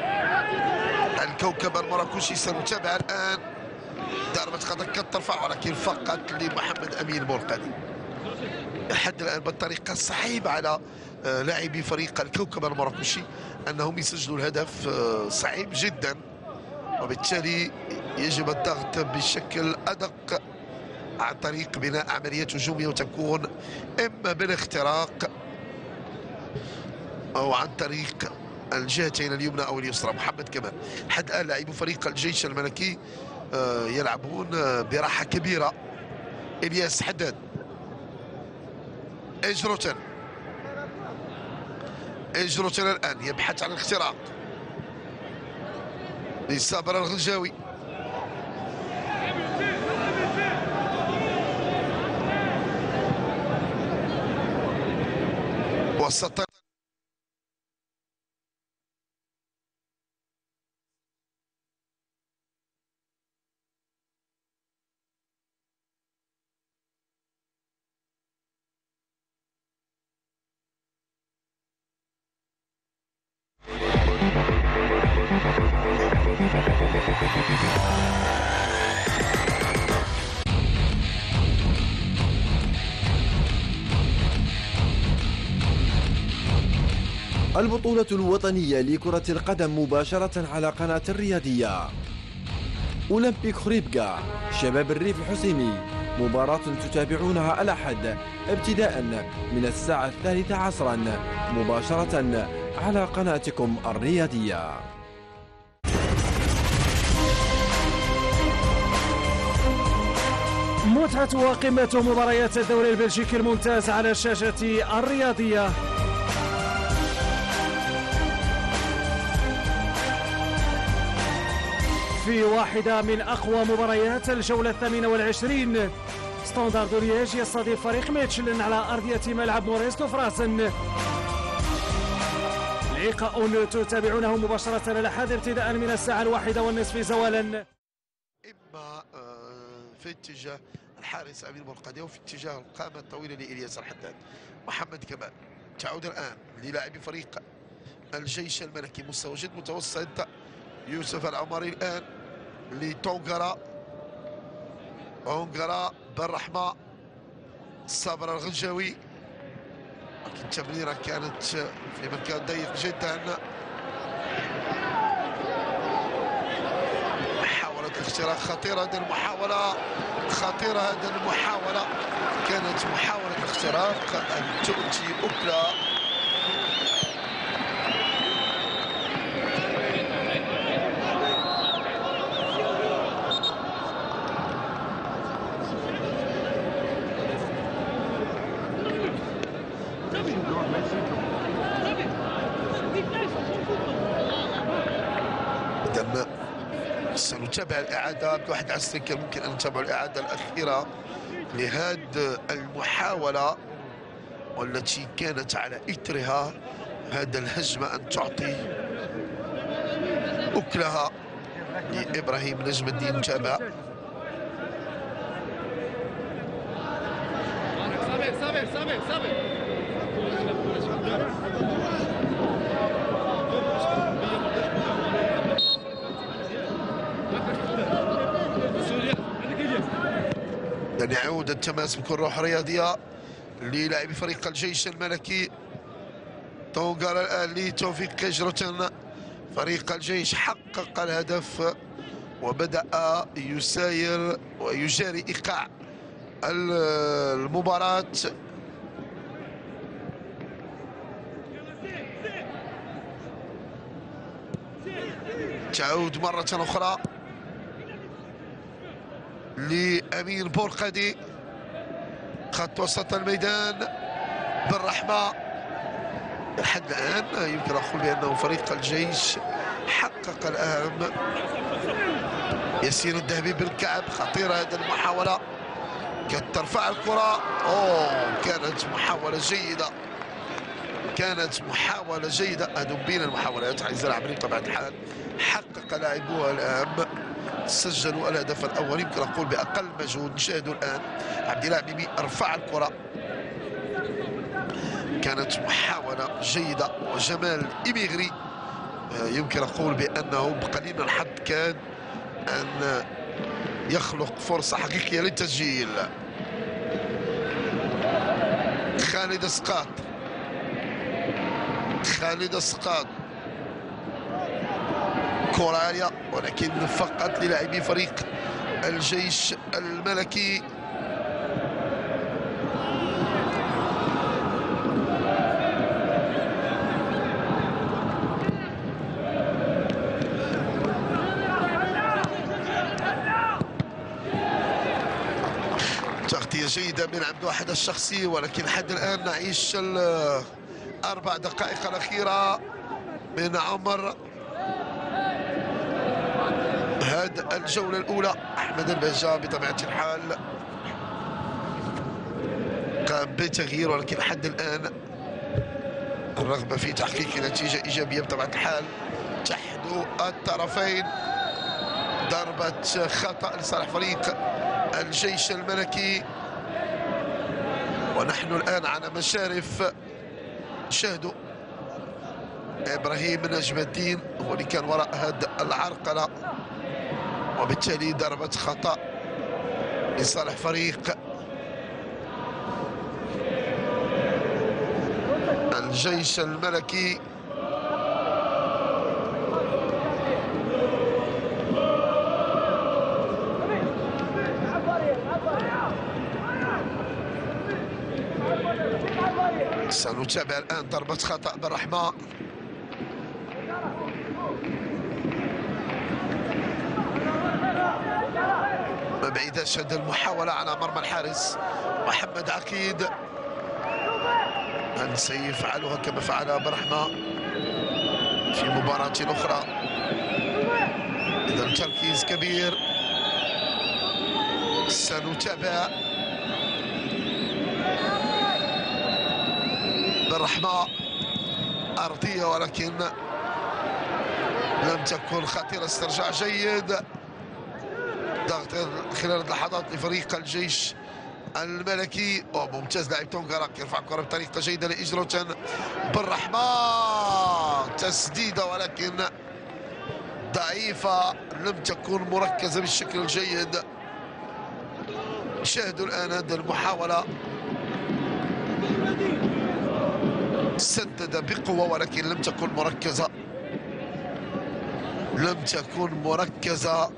الكوكب المراكشي. سنتابع الآن ضربة خطأ كانت ترفع ولكن فقط لمحمد أمين بورقدي. لحد الآن بالطريقة صعيب على لاعبي فريق الكوكب المراكشي أنهم يسجلوا الهدف، صعيب جدا، وبالتالي يجب الضغط بشكل أدق عن طريق بناء عمليات هجومية، وتكون إما بالاختراق أو عن طريق الجهتين اليمنى أو اليسرى. محمد كمال. حتى الآن لاعبو فريق الجيش الملكي يلعبون براحة كبيرة. إلياس حداد، إجروتن الآن يبحث عن الاختراق لصابر الغلجاوي. وسط البطولة الوطنية لكرة القدم مباشرة على قناة الرياضية. أولمبيك خريبكا شباب الريف الحسيمي، مباراة تتابعونها الأحد ابتداء من الساعة 13 عصرا مباشرة على قناتكم الرياضية. متعة وقمة مباريات الدوري البلجيكي الممتاز على الشاشة الرياضية. في واحدة من أقوى مباريات الجولة 28، ستاندارد لييج يستضيف فريق ميتشلن على أرضية ملعب موريس فراسن. لقاء تتابعونه مباشرة الأحد ابتداء من الساعة 1:30 زوالا. إما في اتجاه الحارس أمين مرقدي وفي اتجاه القامة الطويلة لإلياس الحداد. محمد كمال تعود الآن للاعبي فريق الجيش الملكي، مستوى جد متوسط. يوسف العمري الآن لتونغرا، بالرحمة، صابر الغلجاوي. التمريرة كانت في مكان ضيق جدا. محاولة الاختراق خطيرة، هذه المحاولة خطيرة، كانت محاولة اختراق أن تؤتي أكلة. سنتابع الإعادة. عبد الواحد عسري كان ممكن أن نتابع الإعادة الأخيرة لهذه المحاولة، والتي كانت على إثرها هذا الهجمة أن تعطي أكلها لإبراهيم نجم الدين جابا. لن يعود التماس بكل روح رياضية للاعبي فريق الجيش الملكي. تونغر الآن لتوفيق كجرتن. فريق الجيش حقق الهدف وبدأ يساير ويجاري إيقاع المباراة. تعود مرة أخرى لأمين بورقدي، خط وسط الميدان. بالرحمة لحد الآن يمكن أقول بأنه فريق الجيش حقق الأهم. ياسين الذهبي بالكعب، خطيرة هذه المحاولة، كانت ترفع الكرة. كانت محاولة جيدة، هذو بين المحاولات عايزة عمري بطبيعة الحال. حقق لاعبوها الآن، سجلوا الهدف الأول يمكن أقول بأقل مجهود. نشاهدوا الآن عبد الله ميمي رفع الكرة، كانت محاولة جيدة. وجمال إيميغري يمكن أقول بأنه بقليل من الحظ كان أن يخلق فرصة حقيقية للتسجيل. خالد السقاط، كرة عالية ولكن فقط للاعبي فريق الجيش الملكي. تغطية جيدة من عبد الواحد الشخصي، ولكن لحد الآن نعيش الأربع دقائق الأخيرة من عمر هذه الجولة الأولى. أحمد البهجة بطبيعة الحال قام بتغيير، ولكن لحد الآن الرغبة في تحقيق نتيجة إيجابية بطبيعة الحال تحدو الطرفين. ضربة خطأ لصالح فريق الجيش الملكي، ونحن الآن على مشارف. شاهدوا إبراهيم نجم الدين هو اللي كان وراء هذه العرقلة، وبالتالي ضربة خطأ لصالح فريق الجيش الملكي. سنتابع الآن ضربة خطأ بالرحمة. ما بعيداش هذه المحاولة على مرمى الحارس محمد عقيد. هل سيفعلها كما فعل بالرحمة في مباراة أخرى؟ إذا تركيز كبير. سنتابع بالرحمة أرضية، ولكن لم تكن خطيرة. استرجاع جيد، ضغط خلال اللحظات لفريق الجيش الملكي، وممتاز لاعب تونغراك يرفع الكرة بطريقة جيدة لإجروتن. بالرحمة تسديدة ولكن ضعيفة، لم تكن مركزة بالشكل الجيد. شاهدوا الآن هذه المحاولة، سدد بقوة ولكن لم تكن مركزة، لم تكن مركزة.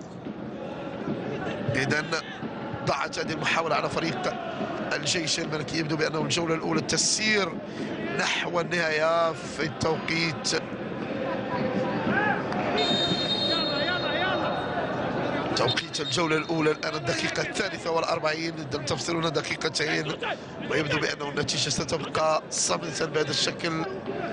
إذن ضاعت هذه المحاولة على فريق الجيش الملكي. يبدو بأنه الجولة الأولى تسير نحو النهاية في التوقيت. توقيت الجولة الأولى الآن الدقيقة 43، إذا تفصلون دقيقتين، ويبدو بأنه النتيجة ستبقى صامتة بهذا الشكل.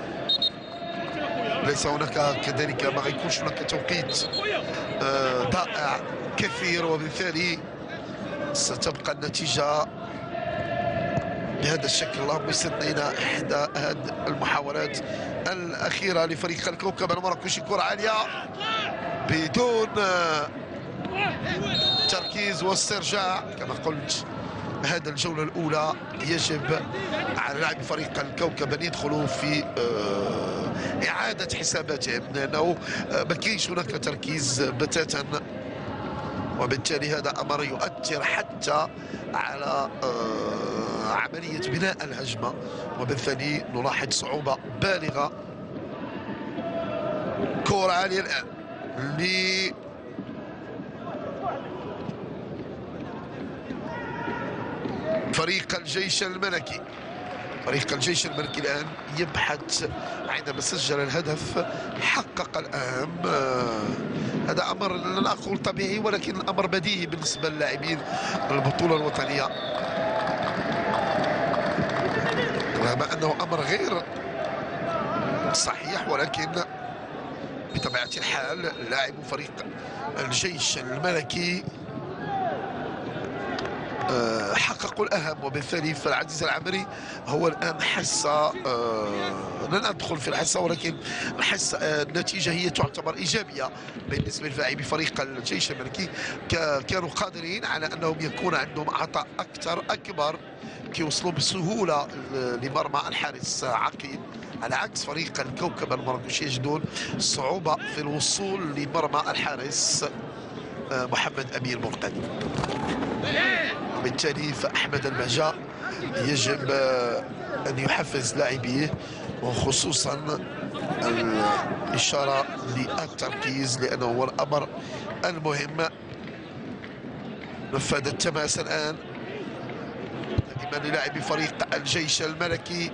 ليس هناك كذلك، ما غيكونش هناك توقيت ضائع كثير، وبالتالي ستبقى النتيجة بهذا الشكل. اللهم استثنينا إحدى هذه المحاولات الأخيرة لفريق الكوكب المراكشي. كرة عالية بدون تركيز واسترجاع. كما قلت هذا الجولة الأولى يجب على لاعبي فريق الكوكب أن يدخلوا في إعادة حساباتهم، لأنه ما كاينش هناك تركيز بتاتا، وبالتالي هذا أمر يؤثر حتى على عملية بناء الهجمة، وبالتالي نلاحظ صعوبة بالغة. كرة عالية الآن فريق الجيش الملكي. فريق الجيش الملكي الآن يبحث، عندما سجل الهدف حقق الآن، هذا أمر لا أقول طبيعي ولكن أمر بديهي بالنسبة للاعبين البطولة الوطنية، رغم أنه أمر غير صحيح، ولكن بطبيعة الحال لاعب فريق الجيش الملكي حققوا الأهم، وبالتالي فالعزيز العمري هو الآن حس، لن أدخل في الحسة، ولكن حس النتيجة هي تعتبر إيجابية بالنسبة للاعبي فريق الجيش الملكي. كانوا قادرين على أنهم يكون عندهم عطاء أكبر كي يوصلوا بسهولة لمرمى الحارس عقيل، على عكس فريق الكوكب المراكشي يجدون صعوبة في الوصول لمرمى الحارس محمد أمير مرقدي. وبالتالي فأحمد البهجة يجب أن يحفز لاعبيه، وخصوصا الإشارة للتركيز لأنه هو الأمر المهم. نفذ التماس الآن دائما للاعبي فريق الجيش الملكي.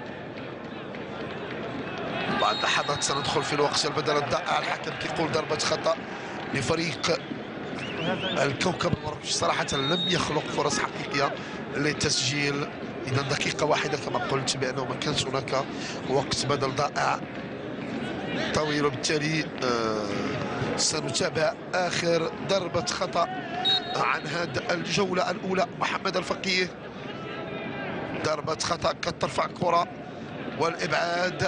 بعد لحظات سندخل في الوقت البدل الضائع. الحكم كيقول ضربة خطأ لفريق الكوكب المراكشي. صراحة لم يخلق فرص حقيقية للتسجيل. إذا دقيقة واحدة كما قلت بأنه ما كانش هناك وقت بدل ضائع طويل، وبالتالي سنتابع آخر ضربة خطأ عن هذه الجولة الأولى. محمد الفقيه ضربة خطأ قد ترفع الكرة والإبعاد.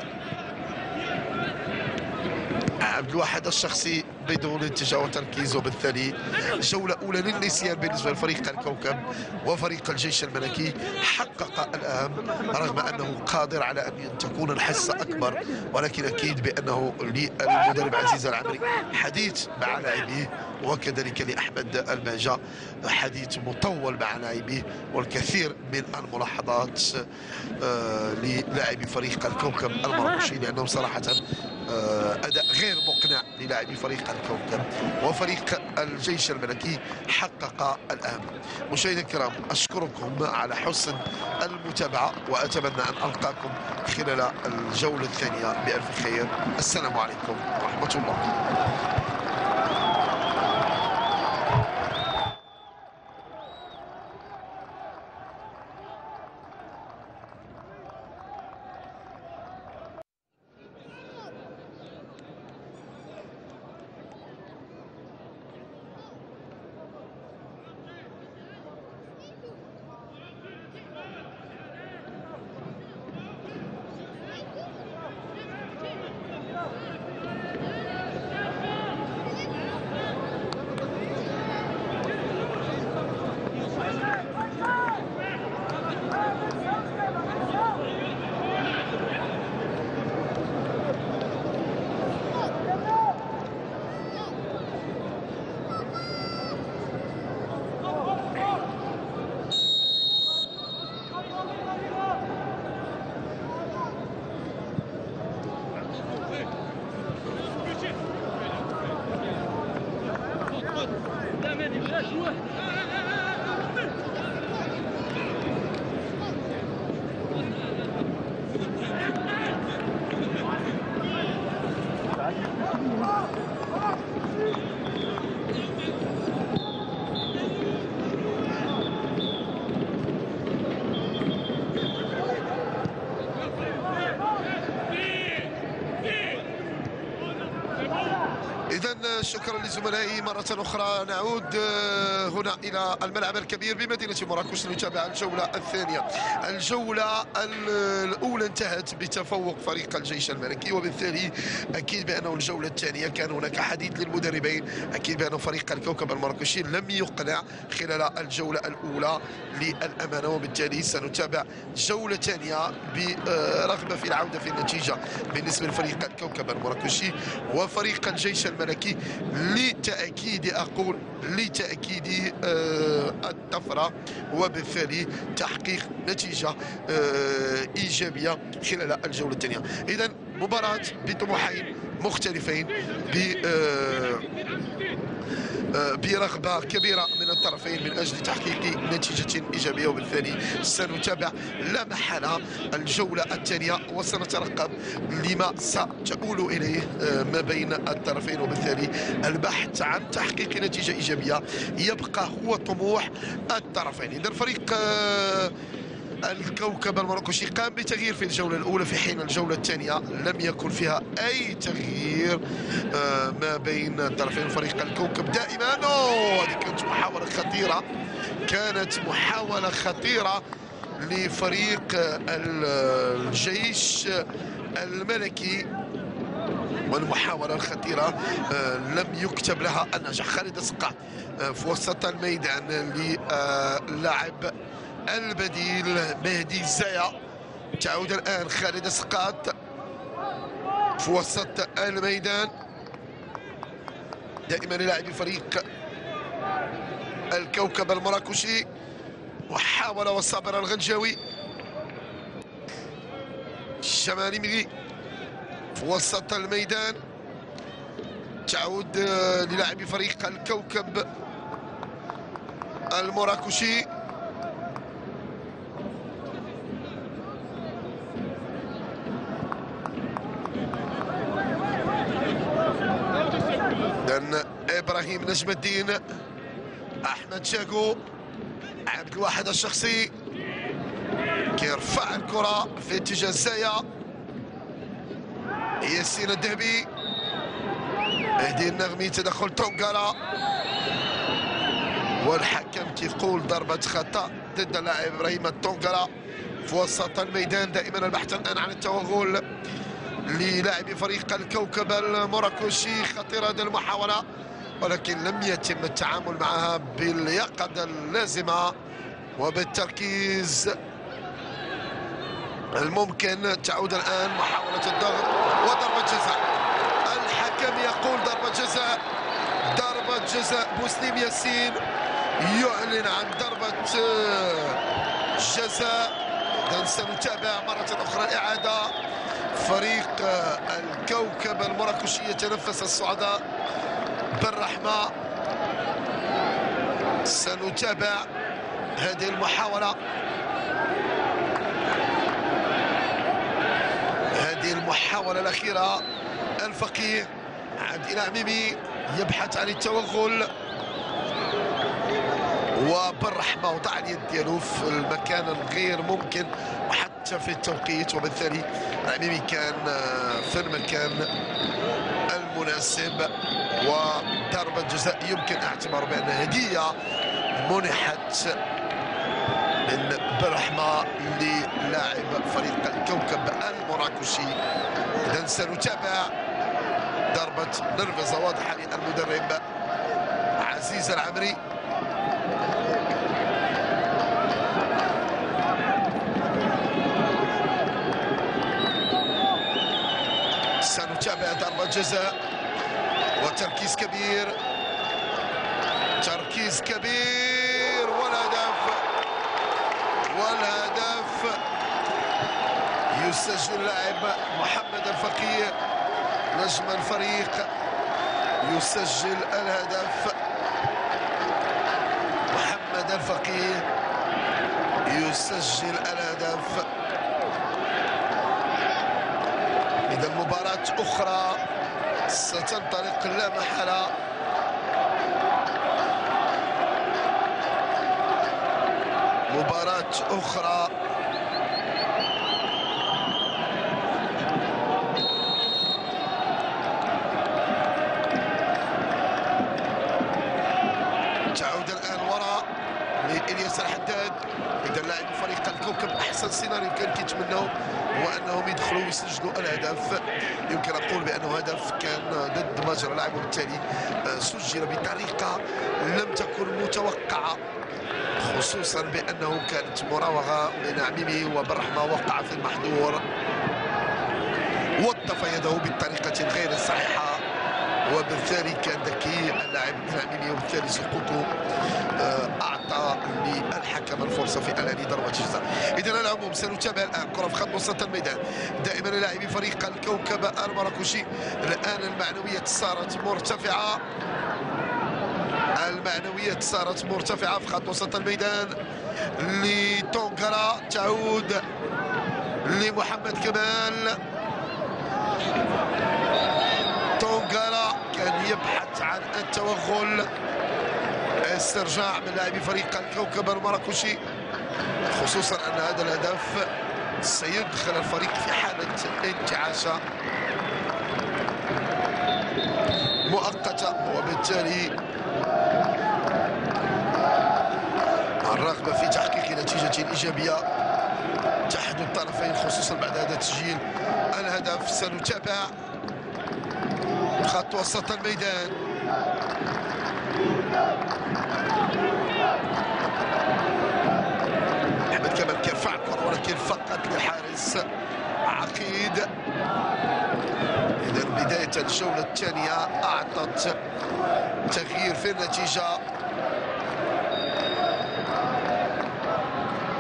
عبد الواحد الشخصي بدون اتجاه وتركيز، وبالتالي جولة أولى للنسيان بالنسبة لفريق الكوكب. وفريق الجيش الملكي حقق الآن رغم أنه قادر على أن تكون الحصة أكبر، ولكن أكيد بأنه للمدرب عزيز العمري حديث مع لاعبيه، وكذلك لأحمد الباجة حديث مطول مع لاعبيه، والكثير من الملاحظات للاعبي فريق الكوكب المراكشي، لأنهم صراحة أداء غير مقنع للاعبي فريق الكوكب. وفريق الجيش الملكي حقق الآن. مشاهدينا الكرام، أشكركم على حسن المتابعة، وأتمنى أن ألقاكم خلال الجولة الثانية بألف خير. السلام عليكم ورحمة الله. شكرا لزملائي مرة أخرى. نعود هنا إلى الملعب الكبير بمدينة مراكش لنتابع الجولة الثانية. الجولة الأولى انتهت بتفوق فريق الجيش الملكي، وبالتالي أكيد بأنه الجولة الثانية كان هناك حديث للمدربين. أكيد بأن فريق الكوكب المراكشي لم يقنع خلال الجولة الأولى للأمانة، وبالتالي سنتابع جولة ثانية برغبة في العودة في النتيجة بالنسبة لفريق الكوكب المراكشي وفريق الجيش الملكي لتأكيد الطفرة، وبالتالي تحقيق نتيجة إيجابية خلال الجولة الثانية. إذن مباراة بطموحين مختلفين برغبة كبيرة من الطرفين من أجل تحقيق نتيجة إيجابية، وبالتالي سنتابع لا محالة الجولة الثانية وسنترقب لما ستؤول إليه ما بين الطرفين، وبالتالي البحث عن تحقيق نتيجة إيجابية يبقى هو طموح الطرفين. إذا فريق الكوكب المراكشي قام بتغيير في الجولة الأولى، في حين الجولة الثانية لم يكن فيها أي تغيير ما بين الطرفين. فريق الكوكب دائما هذه كانت محاولة خطيرة، كانت محاولة خطيرة لفريق الجيش الملكي، والمحاولة الخطيرة لم يكتب لها النجاح. خالد السقا في وسط الميدان للاعب البديل مهدي الزايا. تعود الآن خالد السقاط في وسط الميدان دائما لاعب فريق الكوكب المراكشي. وحاول وصابر الغنجاوي الشمالي في وسط الميدان، تعود للاعبي فريق الكوكب المراكشي. إذن إبراهيم نجم الدين، أحمد شاكو، عبد الواحد الشخصي كيرفع الكرة في اتجاه الزايا، ياسين الذهبي، مهدي النغمي، تدخل تونغالا، والحكم كيقول ضربة خطأ ضد اللاعب ابراهيم التونغالا في وسط الميدان. دائما البحث الان عن التوغل للاعبي فريق الكوكب المراكشي. خطيرة هذه المحاولة ولكن لم يتم التعامل معها باليقظة اللازمة وبالتركيز الممكن. تعود الآن محاولة الضغط وضربة جزاء. الحكم يقول ضربة جزاء، ضربة جزاء. مسلم ياسين يعلن عن ضربة جزاء. إذن سنتابع مرة أخرى الإعادة. فريق الكوكب المراكشي يتنفس الصعداء بالرحمة. سنتابع هذه المحاولة، هذه المحاولة الأخيرة. الفقيه عاد إلى عميمي يبحث عن التوغل، وبالرحمة وضع اليد ديالو في المكان الغير ممكن وحتى في التوقيت، وبالتالي العميمي كان في المكان المناسب. وضربة جزاء يمكن اعتبار بأنها هدية منحت من بالرحمة للاعب فريق الكوكب المراكشي. إذن سنتابع ضربة نرفزة واضحة للمدرب عزيز العمري. سنتابع ضربة جزاء وتركيز كبير، تركيز كبير، والهدف يسجل اللاعب محمد الفقيه نجم الفريق، يسجل الهدف. محمد الفقيه يسجل الهدف. إذا مباراة أخرى ستنطلق لا محالة. مباراة أخرى تعود الآن وراء لإلياس الحداد. إذا لاعب فريق الكوكب أحسن سيناريو كان كيتمناو هو أنهم يدخلوا ويسجلوا الهدف. يمكن أقول بأنه هدف كان ضد مجرى اللعب، وبالتالي سجل بطريقة لم تكن متوقعة، خصوصا بأنه كانت مراوغة من عميمي وبالرحمة وقع في المحظور، وظف يده بالطريقة غير الصحيحة، وبالتالي كان ذكي اللاعب العميمي، وبالتالي سقوطه أعطى للحكم الفرصة في إعلان ضربة جزاء. إذا على العموم سنتابع الآن كرة في خط وسط الميدان. دائما لاعبي فريق الكوكب المراكشي الآن المعنويات صارت مرتفعة، المعنويات صارت مرتفعة في خط وسط الميدان. لتونغالا، تعود لمحمد كمال. تونغالا كان يبحث عن التوغل، استرجاع من لاعبي فريق الكوكب المراكشي، خصوصا ان هذا الهدف سيدخل الفريق في حالة انتعاشة مؤقتة، وبالتالي الرغبة في تحقيق نتيجة إيجابية تحت الطرفين، خصوصا بعد هذا التسجيل الهدف. سنتابع خط وسط الميدان. أحمد كمال كيرفع الكرة ولكن فقط للحارس عقيد. إذا بداية الجولة الثانية أعطت تغيير في النتيجة.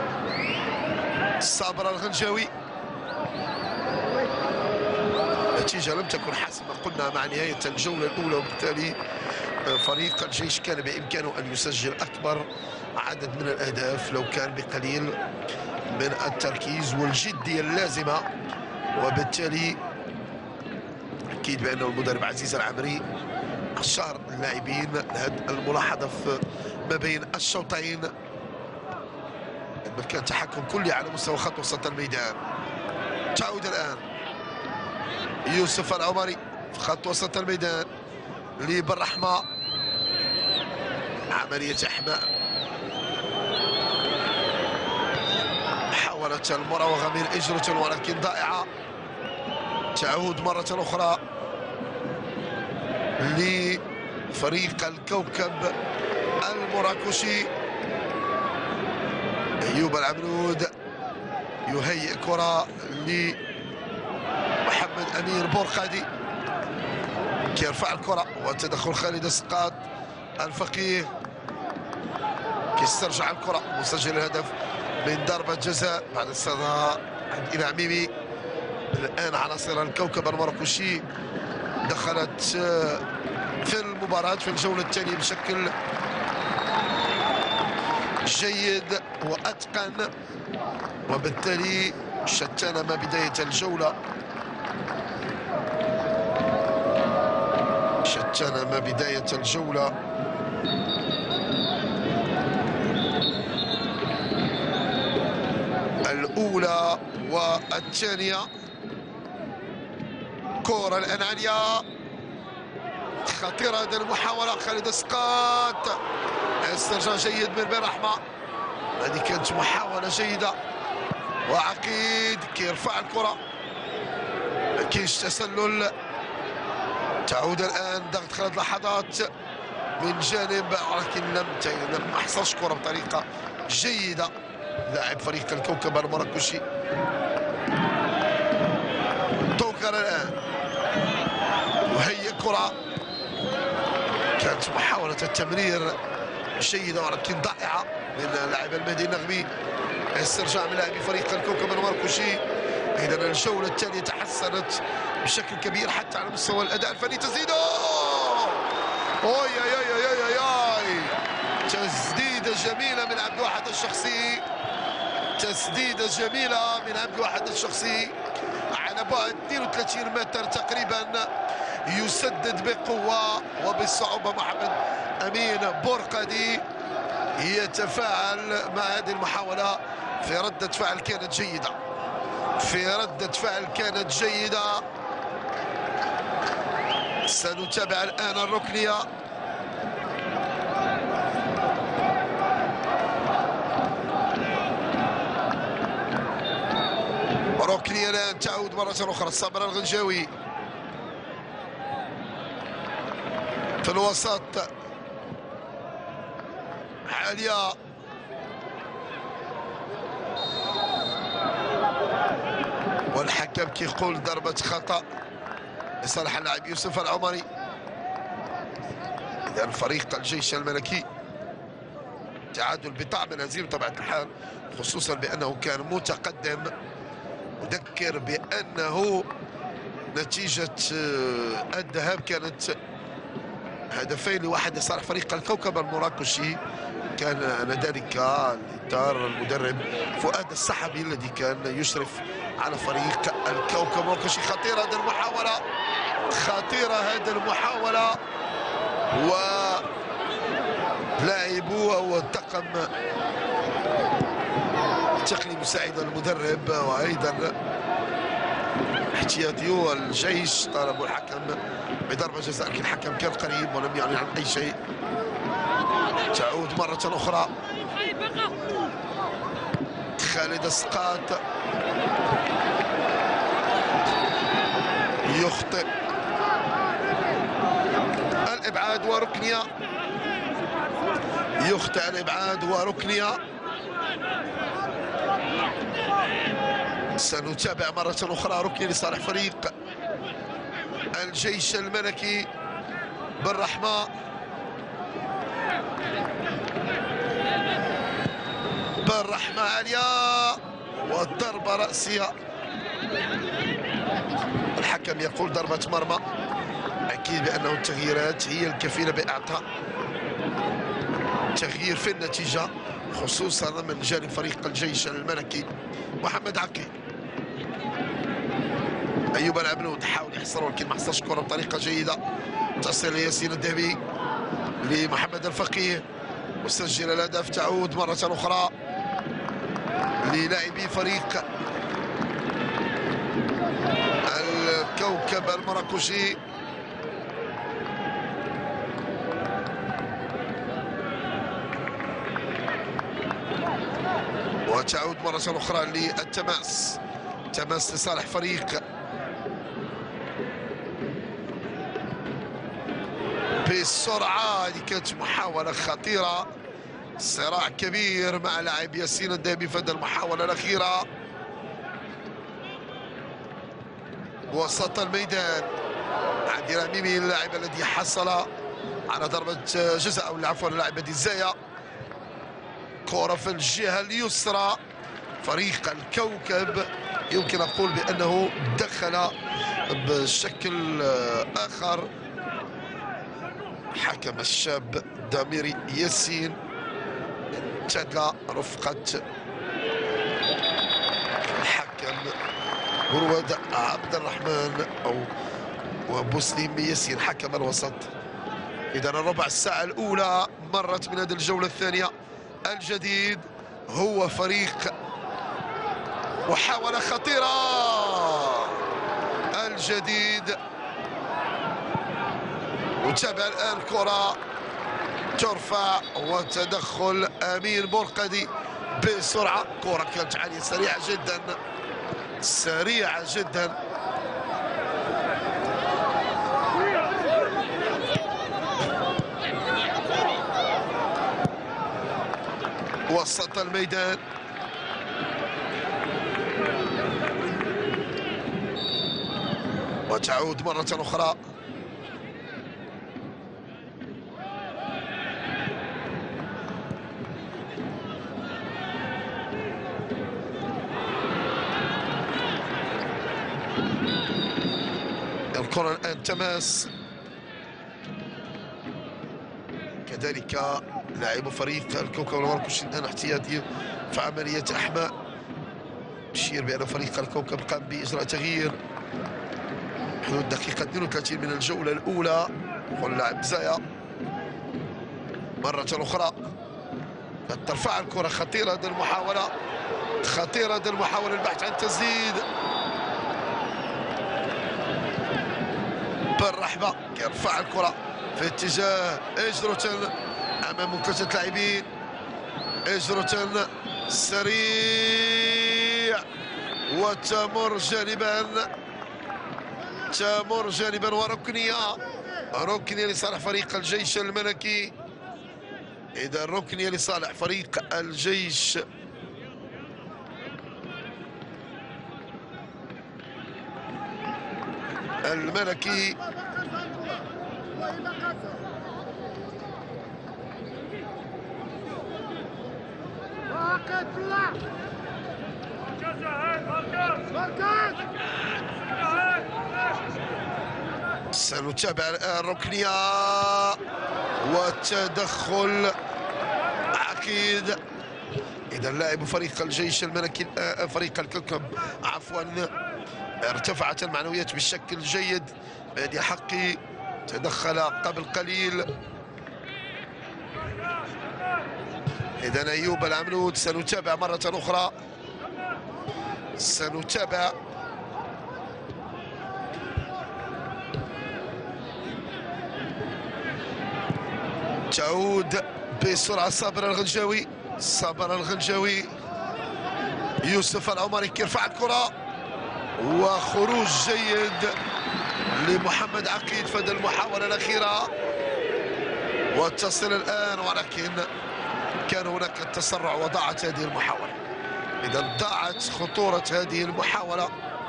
صابر الغنجاوي النتيجة لم تكن حاسمة قلنا مع نهاية الجولة الأولى، وبالتالي فريق الجيش كان بإمكانه أن يسجل أكبر عدد من الأهداف لو كان بقليل من التركيز والجدية اللازمة. وبالتالي أكيد بأن المدرب عزيز العمري اختار اللاعبين هذه الملاحظة ما بين الشوطين كان تحكم كلي على مستوى خط وسط الميدان. تعود الآن يوسف العمري في خط وسط الميدان لبالرحمة، عملية إحماء، محاولة المراوغة من إجرة ولكن ضائعة. تعود مرة أخرى لفريق الكوكب المراكشي. أيوب العمرود يهيئ كرة لمحمد أمير بورقادي، كيرفع الكرة وتدخل خالد السقاط الفقيه، كيسترجع الكرة مسجل الهدف من ضربة جزاء بعد الصدى عند إلى عميمي. الآن عناصر الكوكب المراكشي دخلت في المباراة في الجولة الثانية بشكل جيد وأتقن، وبالتالي شتان ما بداية الجولة، شتان ما بداية الجولة. الأولى والثانية. كرة الآن عالية خطيرة هذه المحاولة، خالد السقاط، استرجاع جيد من بالرحمة. هذه كانت محاولة جيدة، وعقيد كيرفع الكرة، ما كاينش تسلل. تعود الآن ضغط خلال لحظات من جانب، ولكن لم حصلش كرة بطريقة جيدة لاعب فريق الكوكب المراكشي. توكر الآن وهي كرة، كانت محاولة التمرير جيدة ولكن ضائعة من لاعب المهدي النغمي. استرجاع من لاعبي فريق الكوكب المراكشي. إذا الجولة الثانية تحسنت بشكل كبير حتى على مستوى الأداء الفني. تسديدة، أوي أي أي أي أي، تسديدة جميلة من عبد الواحد الشخصي، تسديدة جميلة من عبد الواحد الشخصي على بعد 32 متر تقريبا، يسدد بقوة وبصعوبة. محمد أمين بورقادي يتفاعل مع هذه المحاولة في ردة فعل كانت جيدة، في ردة فعل كانت جيدة. سنتابع الآن الركنية. ركنية الآن تعود مرة أخرى. صابر الغنجاوي في الوسط، عالية، والحكم كيقول ضربة خطأ لصالح اللاعب يوسف العمري. إذا فريق الجيش الملكي تعادل بطعم الهزيمة بطبيعة الحال، خصوصا بأنه كان متقدم. أذكر بأنه نتيجة الذهاب كانت هدفين لواحد لصالح فريق الكوكب المراكشي. كان ذلك لإطار المدرب فؤاد السحبي الذي كان يشرف على فريق الكوكب المراكشي. خطيرة هذه المحاولة، خطيرة هذه المحاولة، ولاعبو أو الطاقم التقني مساعد المدرب وأيضا احتياطيو الجيش طالبوا الحكم بضربة جزاء، لكن الحكم كان قريب ولم يعلن عن أي شيء. تعود مرة أخرى خالد السقاط، يخطئ الإبعاد وركنية، يخطئ الإبعاد وركنية. سنتابع مرة أخرى ركنية لصالح فريق الجيش الملكي. بالرحمة، بالرحمة عالية، والضربة رأسية. الحكم يقول ضربة مرمى. أكيد بأنه التغييرات هي الكفيلة بإعطاء تغيير في النتيجة، خصوصا من جانب فريق الجيش الملكي. محمد عقيل، أيوب العبنود حاول يحصر ولكن ما حصلش كرة بطريقة جيدة. تصل لياسين الذهبي لمحمد الفقيه وسجل الهدف. تعود مرة أخرى للاعبي فريق الكوكب المراكشي. وتعود مرة أخرى للتماس، تماس لصالح فريق بسرعة. هذه كانت محاولة خطيرة، صراع كبير مع لاعب ياسين الذهبي في هذه المحاولة الأخيرة. وسط الميدان عادل العميمي اللاعب الذي حصل على ضربة جزاء أو عفوا اللاعب هذه الزايا. كرة في الجهة اليسرى، فريق الكوكب يمكن أقول بأنه دخل بشكل آخر. حكم الشاب داميري ياسين تلا رفقة الحكم برواد عبد الرحمن أو وبسليم ياسين حكم الوسط. إذا الربع الساعة الأولى مرت من هذه الجولة الثانية. الجديد هو فريق محاولة خطيرة. الجديد وتابع الآن كرة ترفع وتدخل أمين مرقدي بسرعة. كرة كانت عالية سريعة جدا سريعة جدا. وسط الميدان وتعود مرة أخرى الكرة الآن تماس. كذلك لاعب فريق الكوكب المراكشي الآن احتياطي في عملية أحماء. يشير بأن فريق الكوكب قام بإجراء تغيير حدود دقيقة 32 من الجولة الأولى. واللاعب زايا مرة أخرى ترفع الكرة. خطيرة هذه المحاولة، خطيرة هذه المحاولة البحث عن تسديد بالرحبة. يرفع الكرة في اتجاه إجروتن أمام منكسة لاعبين. إجروتن سريع وتمر جانبا، تمر جانبا وركنية، ركنية لصالح فريق الجيش الملكي. إذا ركنية لصالح فريق الجيش الملكي. سنتابع الآن ركنية وتدخل عقيد. إذا لاعب فريق الجيش الملكي فريق الكوكب عفوا ارتفعت المعنويات بشكل جيد. مهدي حقي تدخل قبل قليل. إذا أيوب العملود سنتابع مرة أخرى، سنتابع تعود بسرعة صابر الغنجاوي، صابر الغنجاوي يوسف العمري يرفع الكرة وخروج جيد لمحمد عقيد في المحاولة الأخيرة وتصل الآن، ولكن كان هناك التسرع وضاعت هذه المحاولة. إذا ضاعت خطورة هذه المحاولة.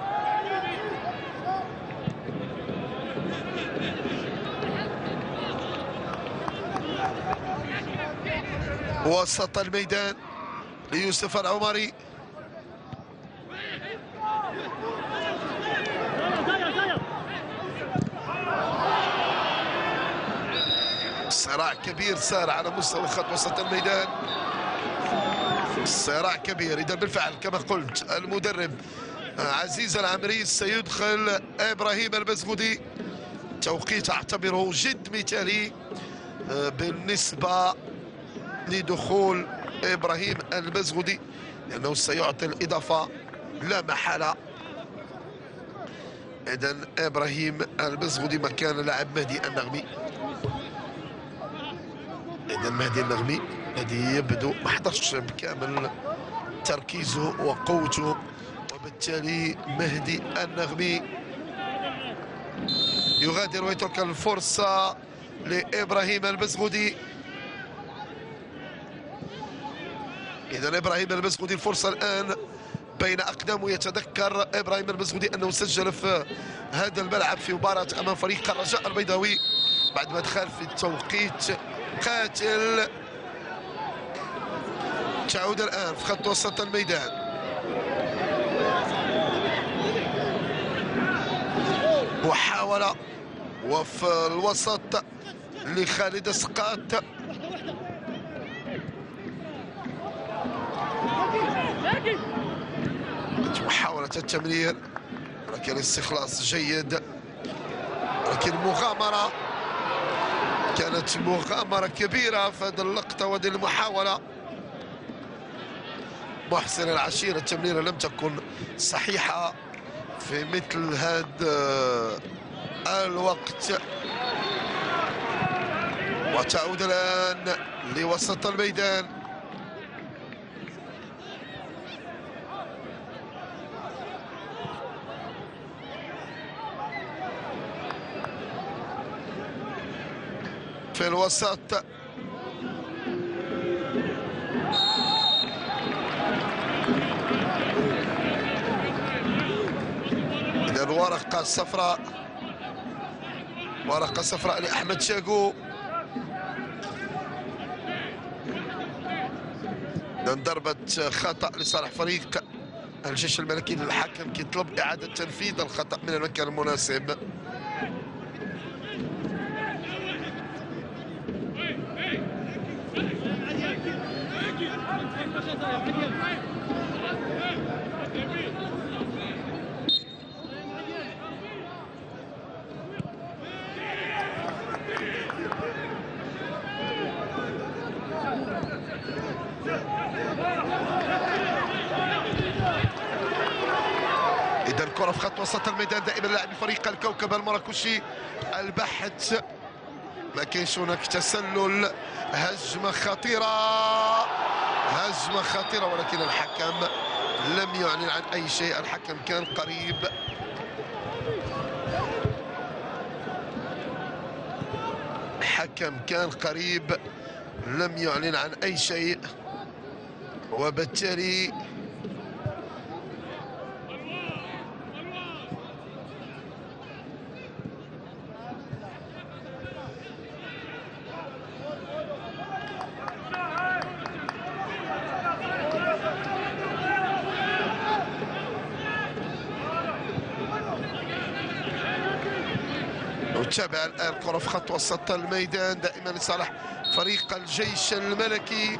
وسط الميدان ليوسف العمري. صراع كبير سار على مستوى خط وسط الميدان، صراع كبير. إذا بالفعل كما قلت المدرب عزيز العمري سيدخل إبراهيم البزغودي، توقيت أعتبره جد مثالي بالنسبة لدخول إبراهيم البزغودي، لأنه سيعطي الإضافة لا محالة. إذن إبراهيم البزغودي مكان لاعب مهدي النغمي. إذن مهدي النغمي الذي يبدو ما حضرش بكامل تركيزه وقوته، وبالتالي مهدي النغمي يغادر ويترك الفرصة لإبراهيم البزغودي. إذا إبراهيم البزغودي الفرصة الآن بين أقدامه. يتذكر إبراهيم البزغودي أنه سجل في هذا الملعب في مباراة أمام فريق الرجاء البيضاوي بعد ما دخل في توقيت قاتل. تعود الآن في خط وسط الميدان، محاولة وفي الوسط لخالد سقاط. محاولة التمرير ولكن استخلاص جيد، لكن مغامرة، كانت مغامرة كبيرة في هذه اللقطة وهذه المحاولة. محسن العشير التمريرة لم تكن صحيحة في مثل هذا الوقت. وتعود الآن لوسط الميدان، في الوسط إذا الورقة الصفراء، ورقة صفراء لأحمد شاقو. ضربة خطأ لصالح فريق الجيش الملكي. الحكم كيطلب إعادة تنفيذ الخطأ من المكان المناسب. إذا الكرة في خط وسط الميدان دائما لاعب فريق الكوكب المراكشي البحث. ما كاينش هناك تسلل، هجمة خطيرة، هجمة خطيرة، ولكن الحكم لم يعلن عن أي شيء. الحكم كان قريب. الحكم كان قريب، لم يعلن عن أي شيء، وبالتالي نتابع الآن كرة في خط وسط الميدان دائما لصالح فريق الجيش الملكي.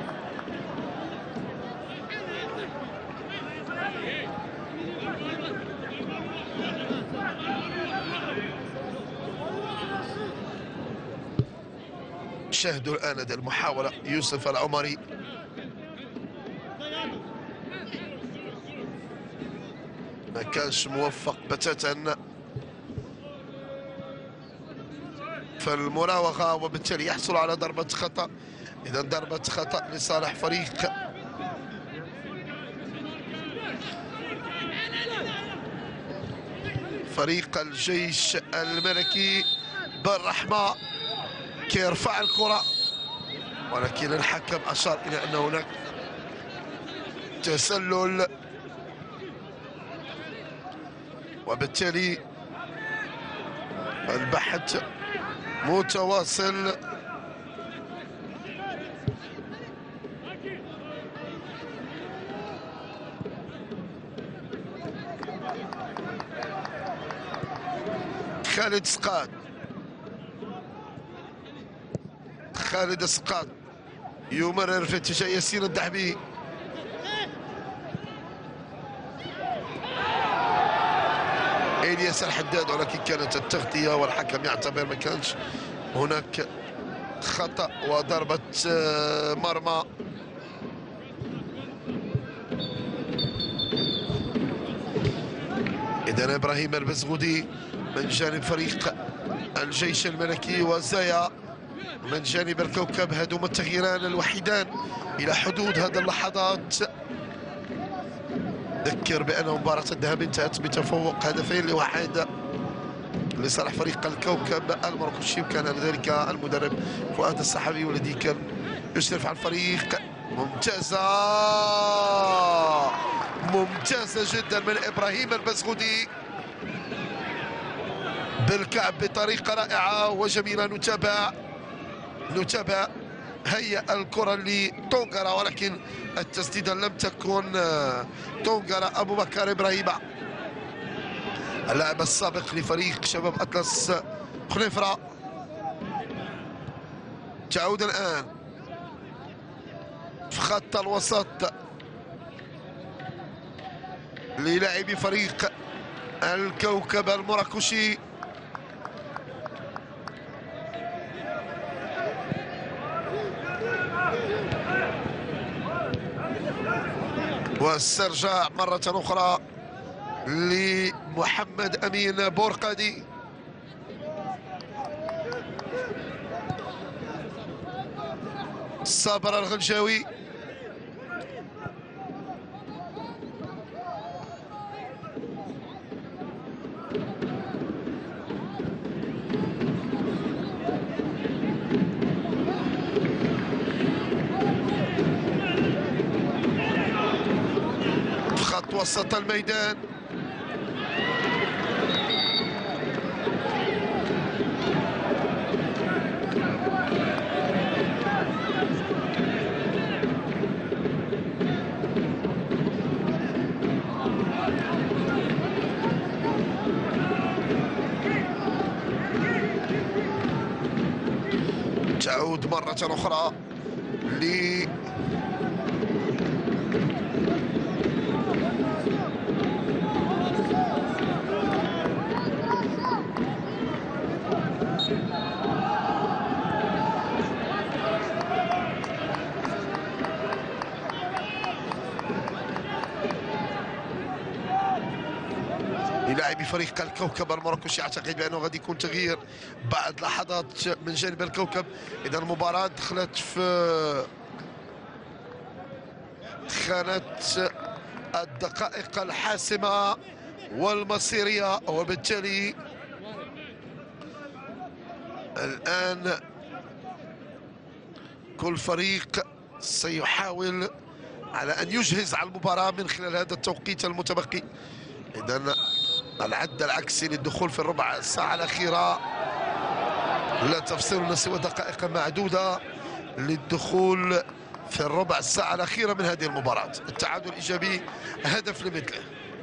شاهدوا الآن هذه المحاولة، يوسف العمري ما كانش موفق بتاتا في المراوغة، وبالتالي يحصل على ضربة خطأ. إذا ضربة خطأ لصالح فريق الجيش الملكي. بالرحمة كيرفع الكرة، ولكن الحكم أشار إلى أن هناك تسلل، وبالتالي البحث متواصل. خالد سقاط خالد السقاط يمرر في اتجاه ياسين الدحبي. إلياس الحداد، ولكن كانت التغطية والحكم يعتبر ما كانش هناك خطأ وضربة مرمى. إذن إبراهيم البزغودي من جانب فريق الجيش الملكي، وزايا من جانب الكوكب. هذوما التغييران الوحيدان إلى حدود هذه اللحظات. ذكر بأن مباراة الذهاب انتهت بتفوق 2-1 لصالح فريق الكوكب المراكشي، وكان ذلك المدرب فؤاد السحابي والذي كان يشرف على الفريق. ممتازة جدا من إبراهيم البزغودي بالكعب بطريقة رائعة وجميلة. نتابع هيا الكرة لتونغرا، ولكن التسديدة لم تكن تونغرا. أبو بكر إبراهيم اللاعب السابق لفريق شباب أطلس خنيفرة تعود الآن في خط الوسط للاعبي فريق الكوكب المراكشي. واسترجاع مرة أخرى لمحمد أمين بورقادي. صابر الغنجاوي في خط وسط الميدان. تعود مرة أخرى للاعبي فريق الكوكب المراكشي. اعتقد بانه غادي يكون تغيير بعد لحظات من جانب الكوكب. اذا المباراه دخلت في خانه الدقائق الحاسمه والمصيريه، وبالتالي الان كل فريق سيحاول على ان يجهز على المباراه من خلال هذا التوقيت المتبقي. اذا العد العكسي للدخول في الربع ساعة الأخيرة، لا تفصلنا سوى دقائق معدودة للدخول في الربع ساعة الأخيرة من هذه المباراة. التعادل الإيجابي هدف لمثله.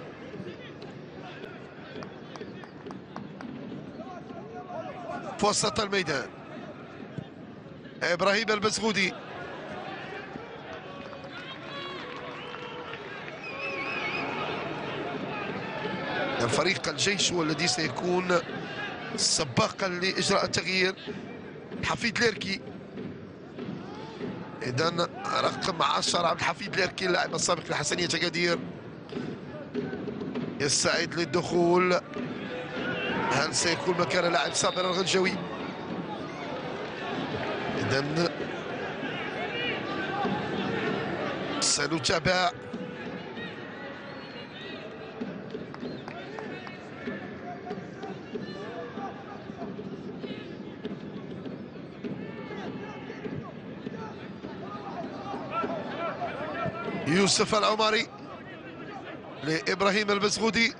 في وسط الميدان إبراهيم البزغودي، فريق الجيش هو الذي سيكون سباقا لإجراء التغيير. حفيد ليركي، إذن رقم 10 عبد الحفيد ليركي اللاعب السابق لحسنية أكادير يستعد للدخول. هل سيكون مكان اللاعب صابر الغنجاوي؟ إذن سنتابع يوسف العمري لإبراهيم البزغودي.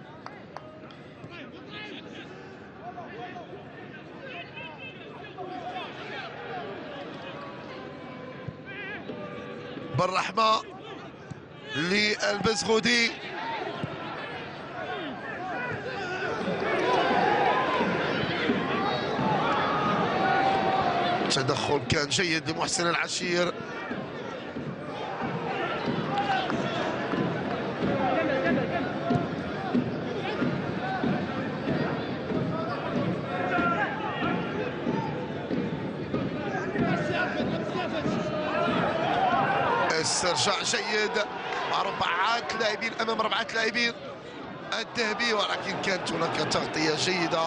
بالرحمة للبزغودي. تدخل كان جيد لمحسن العشير. استرجاع جيد مع 4 لاعبين امام 4 لاعبين الذهبي، ولكن كانت هناك تغطيه جيده.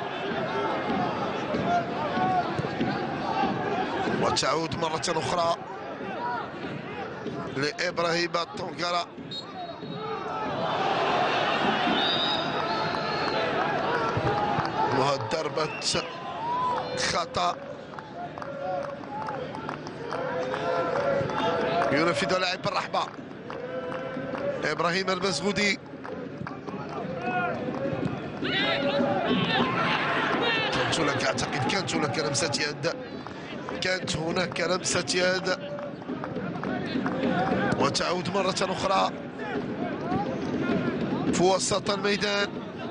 وتعود مرة أخرى لإبراهيم طونغالا. وضربة خطأ ينفذ لاعب الرحبة إبراهيم المزغودي. كانت هناك، أعتقد كانت هناك لمسة يد، كانت هناك لمسة يد. وتعود مرة أخرى في وسط الميدان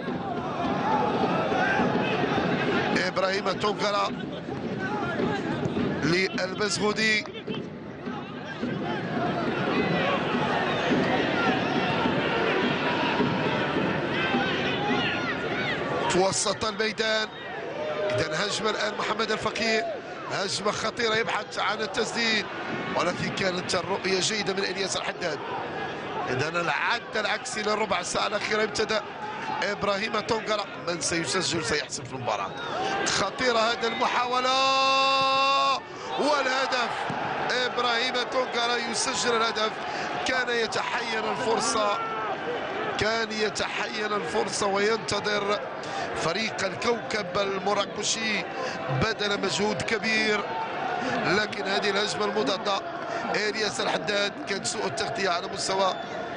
إبراهيم طونغالا للمزغودي. في وسط الميدان. إذا هجمة الآن محمد الفقيه، هجمة خطيرة يبحث عن التسديد، ولكن كانت الرؤية جيدة من إلياس الحداد. إذا العد العكسي للربع ساعة الأخيرة ابتدأ إبراهيم طونغالا. من سيسجل سيحسم في المباراة. خطيرة هذه المحاولة والهدف. إبراهيم طونغالا يسجل الهدف. كان يتحين الفرصة وينتظر فريق الكوكب المراكشي بذل مجهود كبير، لكن هذه الهجمة المضادة إلياس الحداد كان سوء التغطية على مستوى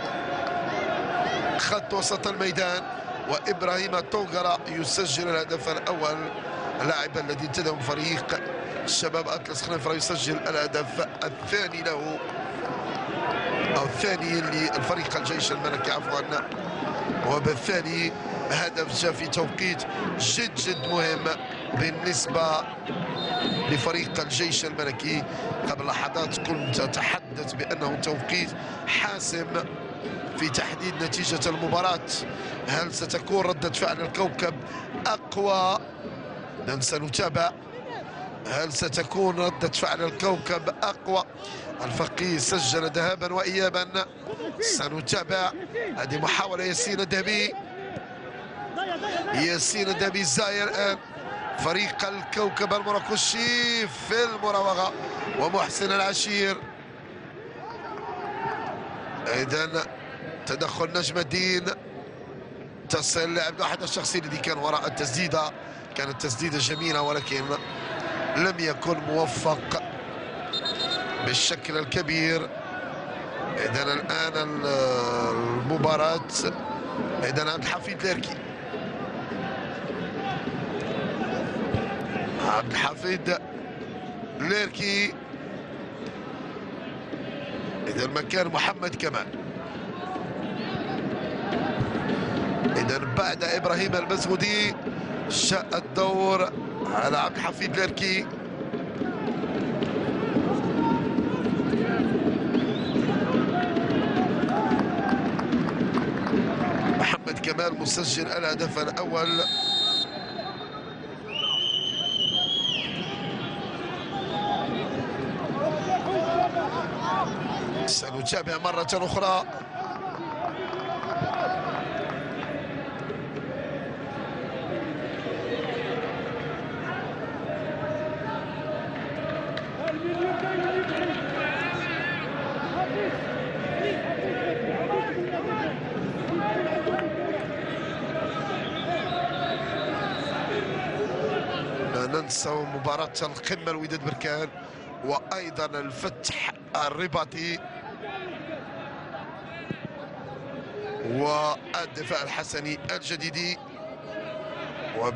خط وسط الميدان. وإبراهيم طونغالا يسجل الهدف الأول، اللاعب الذي انتدب فريق الشباب أطلس خنيفرة يسجل الهدف الثاني له، أو الثاني للفريق الجيش الملكي عفوا. وبالتالي هدف جاء في توقيت جد مهم بالنسبة لفريق الجيش الملكي. قبل لحظات كنت أتحدث بأنه توقيت حاسم في تحديد نتيجة المباراة. هل ستكون ردة فعل الكوكب أقوى؟ سنتابع. هل ستكون ردة فعل الكوكب أقوى؟ الفقيه سجل ذهابا وإيابا. سنتابع. هذه محاولة ياسين الذهبي. ياسين الذهبي الزاير الآن فريق الكوكب المراكشي في المراوغة، ومحسن العشير. إذن تدخل نجم الدين، تصل اللاعب أحد الشخصي الذي كان وراء التسديدة. كانت تسديدة جميلة ولكن لم يكن موفق بالشكل الكبير. إذن الآن المباراة، إذن عبد الحفيظ ليركي، عبد الحفيظ ليركي. إذا مكان محمد كمال. إذا بعد إبراهيم المزغودي شاء الدور على عبد الحفيظ ليركي. محمد كمال مسجل الهدف الأول. سنتابع مرة أخرى. لا ننسى مباراة القمة الوداد بركان، وأيضا الفتح الرباطي، والدفاع الحسني الجديدي.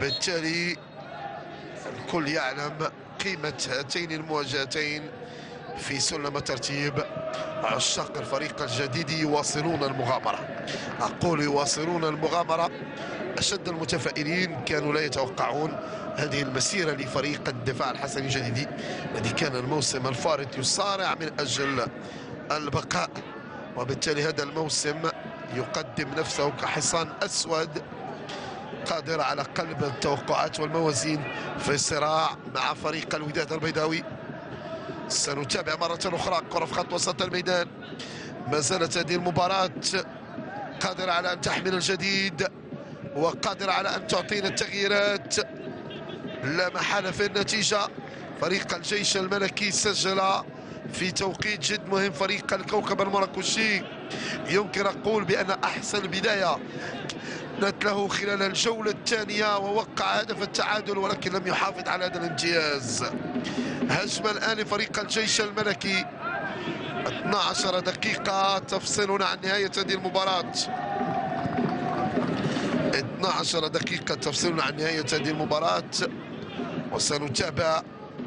وبالتالي الكل يعلم قيمة هاتين المواجهتين في سلم ترتيب. عشاق الفريق الجديد يواصلون المغامرة، أقول يواصلون المغامرة. أشد المتفائلين كانوا لا يتوقعون هذه المسيرة لفريق الدفاع الحسني الجديدي الذي كان الموسم الفارط يصارع من أجل البقاء، وبالتالي هذا الموسم يقدم نفسه كحصان أسود قادر على قلب التوقعات والموازين في صراع مع فريق الوداد البيضاوي. سنتابع مرة أخرى كرة في خط وسط الميدان. ما زالت هذه المباراة قادرة على أن تحمل الجديد وقادرة على أن تعطينا التغييرات لا محالة في النتيجة. فريق الجيش الملكي سجل في توقيت جد مهم. فريق الكوكب المراكشي يمكن أقول بأن أحسن بداية كانت له خلال الجولة الثانية ووقع هدف التعادل، ولكن لم يحافظ على هذا الامتياز. هجمة الآن لفريق الجيش الملكي. 12 دقيقة تفصلنا عن نهاية هذه المباراة. 12 دقيقة تفصلنا عن نهاية هذه المباراة، وسنتابع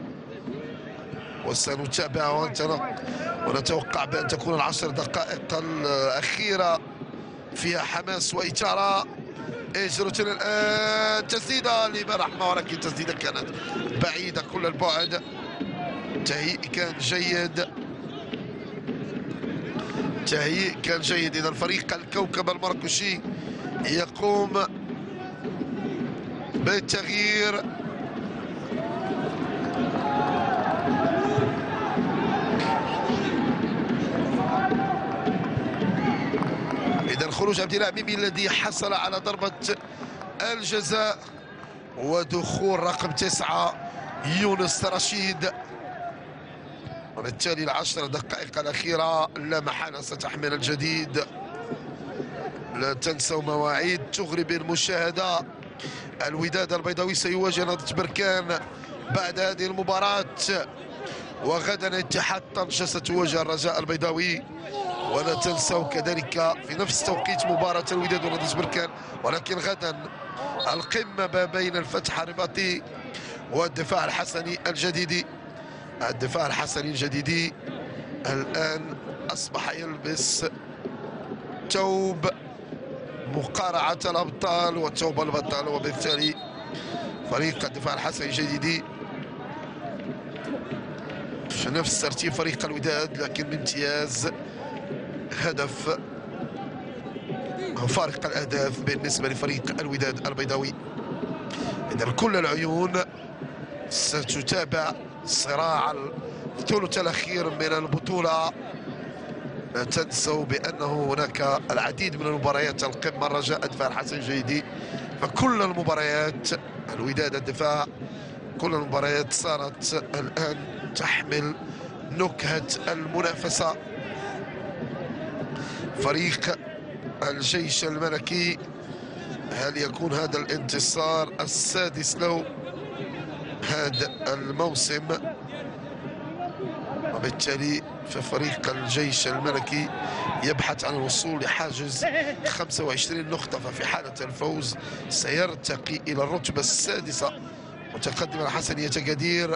ونتوقع بأن تكون العشر دقائق الأخيرة فيها حماس وإثارة. إجرة الآن تسديدة لمن رحمة، ولكن تسديدة كانت بعيدة كل البعد. تهيئ كان جيد. إذا فريق الكوكب المراكشي يقوم بالتغيير. إذا خروج عبد الله ميمي الذي حصل على ضربة الجزاء، ودخول رقم 9 يونس رشيد. وبالتالي العشر دقائق الأخيرة لا محالة ستحمل الجديد. لا تنسوا مواعيد تغري بالمشاهدة. الوداد البيضاوي سيواجه نهضة بركان بعد هذه المباراة، وغدا اتحاد طنجة ستواجه الرجاء البيضاوي. ولا تنسوا كذلك في نفس توقيت مباراة الوداد ونهضة بركان، ولكن غدا القمة ما بين الفتح الرباطي والدفاع الحسني الجديدي. الدفاع الحسني الجديدي الآن أصبح يلبس ثوب مقارعة الأبطال وثوب البطل، وبالتالي فريق الدفاع الحسني الجديدي في نفس ترتيب فريق الوداد لكن بامتياز هدف فارق الأهداف بالنسبة لفريق الوداد البيضاوي. إذا كل العيون ستتابع صراع الثلث الأخير من البطولة. لا تنسوا بأنه هناك العديد من المباريات القمة، الرجاء الدفاع الحسن الجديدي، فكل المباريات الوداد الدفاع كل المباريات صارت الآن تحمل نكهة المنافسة. فريق الجيش الملكي هل يكون هذا الانتصار السادس له هذا الموسم؟ وبالتالي ففريق الجيش الملكي يبحث عن الوصول لحاجز 25 نقطة، ففي حالة الفوز سيرتقي إلى الرتبة السادسة متقدم على حسنية أكادير.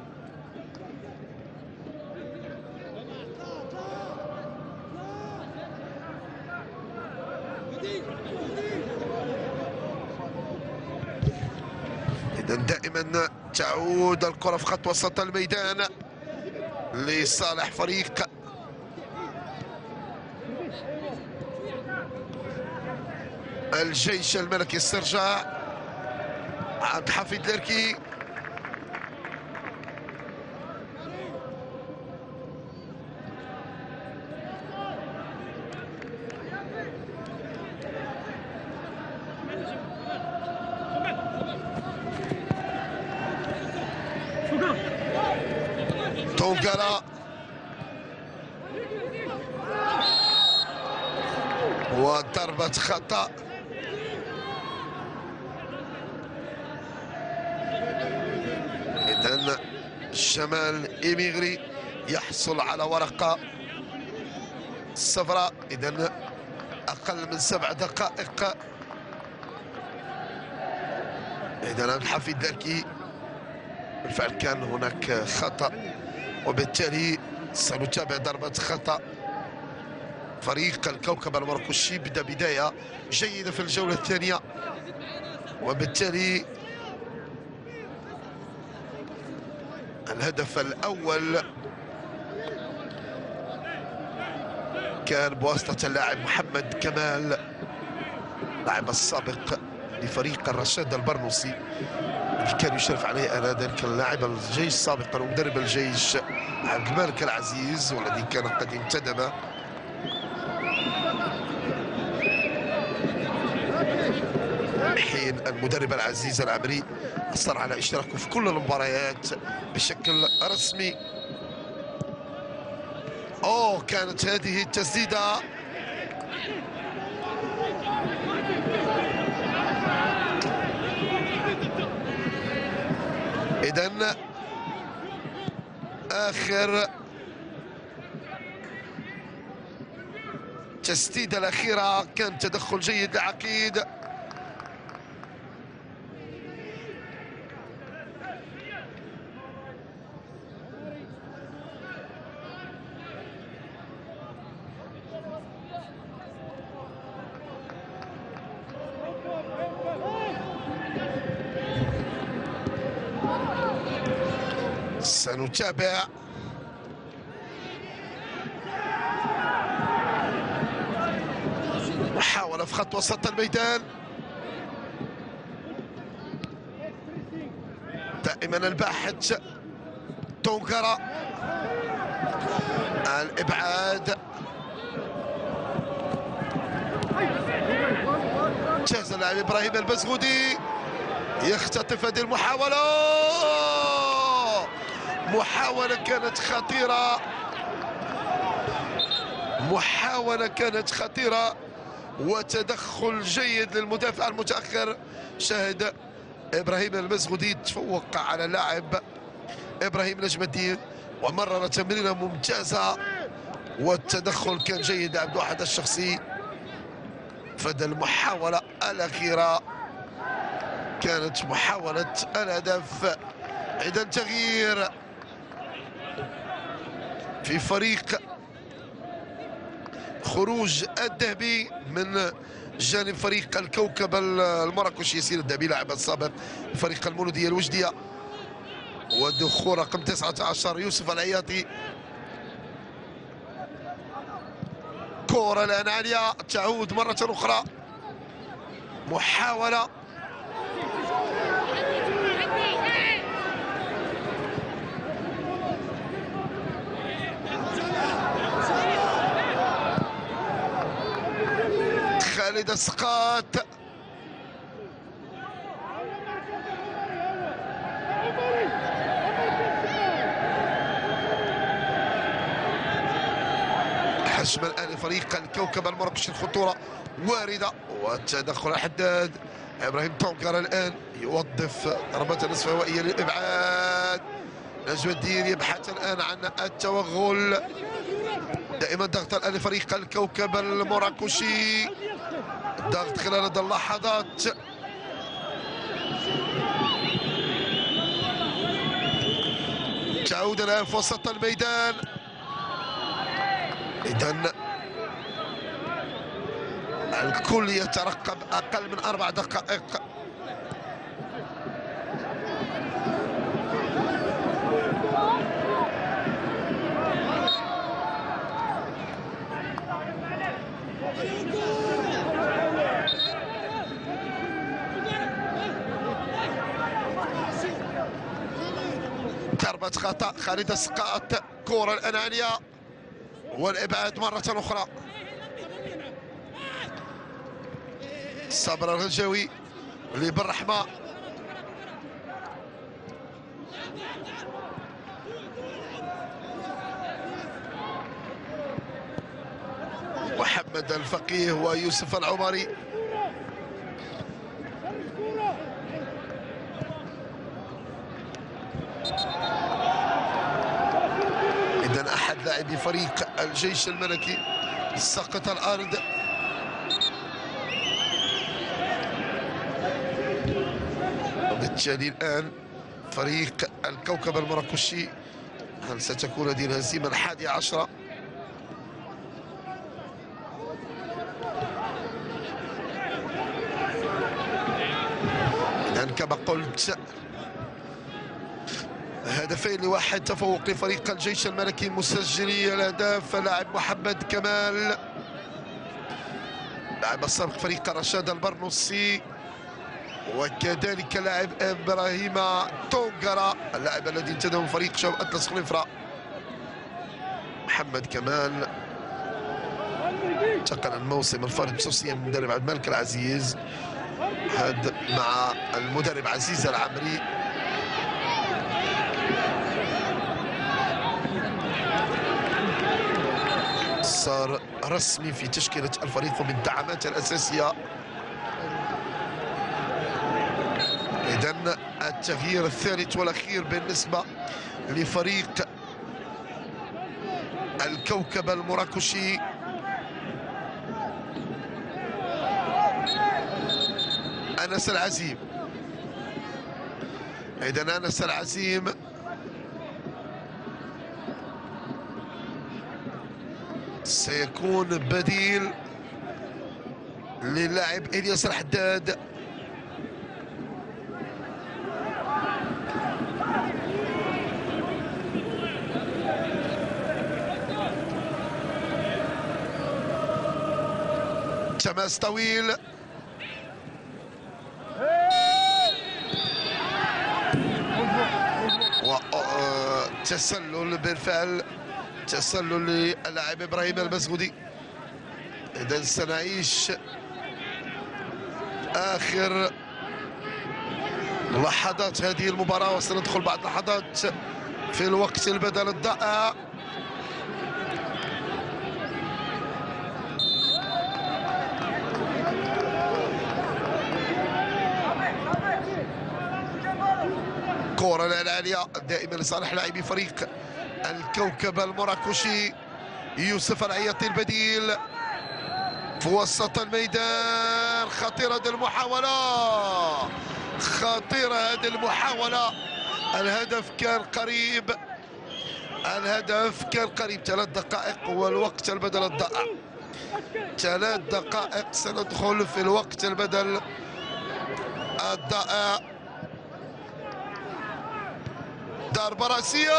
إذا دائما تعود الكرة في خط وسط الميدان لصالح فريق الجيش الملكي. استرجاع عند حفيد ليركي، تونغالا وضربة خطأ. إذن شمال إيميغري يحصل على ورقة صفراء. إذن أقل من 7 دقائق. إذن الحفيد ليركي بالفعل كان هناك خطأ، وبالتالي سنتابع ضربة خطأ. فريق الكوكب المراكشي بدا بداية جيدة في الجولة الثانية، وبالتالي الهدف الأول كان بواسطة اللاعب محمد كمال، اللاعب السابق لفريق الرشاد البرنوسي اللي كان يشرف عليه آنذاك اللاعب الجيش سابقا ومدرب الجيش عبد الملك العزيز، والذي كان قد انتدب حين المدرب العزيز العمري أصر على اشتراكه في كل المباريات بشكل رسمي. كانت هذه التسديدة إذن آخر تسديدة الأخيرة كان تدخل جيد لعقيد. سنتابع محاولة في خط وسط الميدان، دائما الباحث تونغرا، الإبعاد جاز اللاعب إبراهيم البزغودي يختطف هذه المحاولة. محاولة كانت خطيرة، محاولة كانت خطيرة وتدخل جيد للمدافع المتأخر. شاهد إبراهيم البزغودي تفوق على اللاعب إبراهيم نجم الدين ومرر تمريرة ممتازة، والتدخل كان جيد عبد الواحد الشخصي. فهذه المحاولة الأخيرة كانت محاولة الهدف. إذا تغيير في فريق، خروج الذهبي من جانب فريق الكوكب المراكشي ياسين الذهبي لاعب السابق فريق المولودية الوجدية، ودخول رقم 19 يوسف العياطي. كرة الآن عالية تعود مرة أخرى، محاولة خالد السقاط. حجم الآن فريق الكوكب المراكشي الخطورة واردة، والتدخل الحداد. إبراهيم تونغرا الآن يوظف ضربة النصف هوائية للإبعاد. نجم الدين يبحث الآن عن التوغل. دائما ضغط الآن لفريق الكوكب المراكشي، ضغط خلال هذه اللحظات. تعود الآن في وسط الميدان. إذن الكل يترقب أقل من 4 دقائق. ضربة خطأ خالد السقاط. كرة الأنانية والإبعاد مرة أخرى. صابر الغنجاوي اللي بالرحمة، محمد الفقيه ويوسف العمري. إذن أحد لاعبي فريق الجيش الملكي سقط الأرض. وبالتالي الآن فريق الكوكب المراكشي هل ستكون هذه الهزيمة 11؟ إذن كما قلت هدفين لواحد تفوق لفريق الجيش الملكي. مسجلي الأهداف لاعب محمد كمال لاعب السابق فريق رشاد البرنوسي، وكذلك لاعب ابراهيم تونغرا اللاعب الذي انتدب من فريق شباب اطلس خليفرة. محمد كمال انتقل الموسم الفارط بسوسية من المدرب عبد الملك العزيز، هذا مع المدرب عزيز العمري. صار رسمي في تشكيلة الفريق ومن الدعامات الأساسية. إذن التغيير الثالث والأخير بالنسبة لفريق الكوكب المراكشي. أنس العزيم. إذن أنس العزيم سيكون بديل للاعب إلياس الحداد. تماس طويل وتسلل بالفعل، تسلل للاعب ابراهيم المسعودي. اذا سنعيش اخر لحظات هذه المباراه وسندخل بعد لحظات في الوقت البدل الضائع. كرة العالية دائما لصالح لاعبي فريق الكوكب المراكشي. يوسف العياطي البديل في وسط الميدان. خطيرة هذه المحاولة، خطيرة هذه المحاولة. الهدف كان قريب، الهدف كان قريب. 3 دقائق والوقت البدل الضائع. 3 دقائق سندخل في الوقت البدل الضائع. ضربة رأسية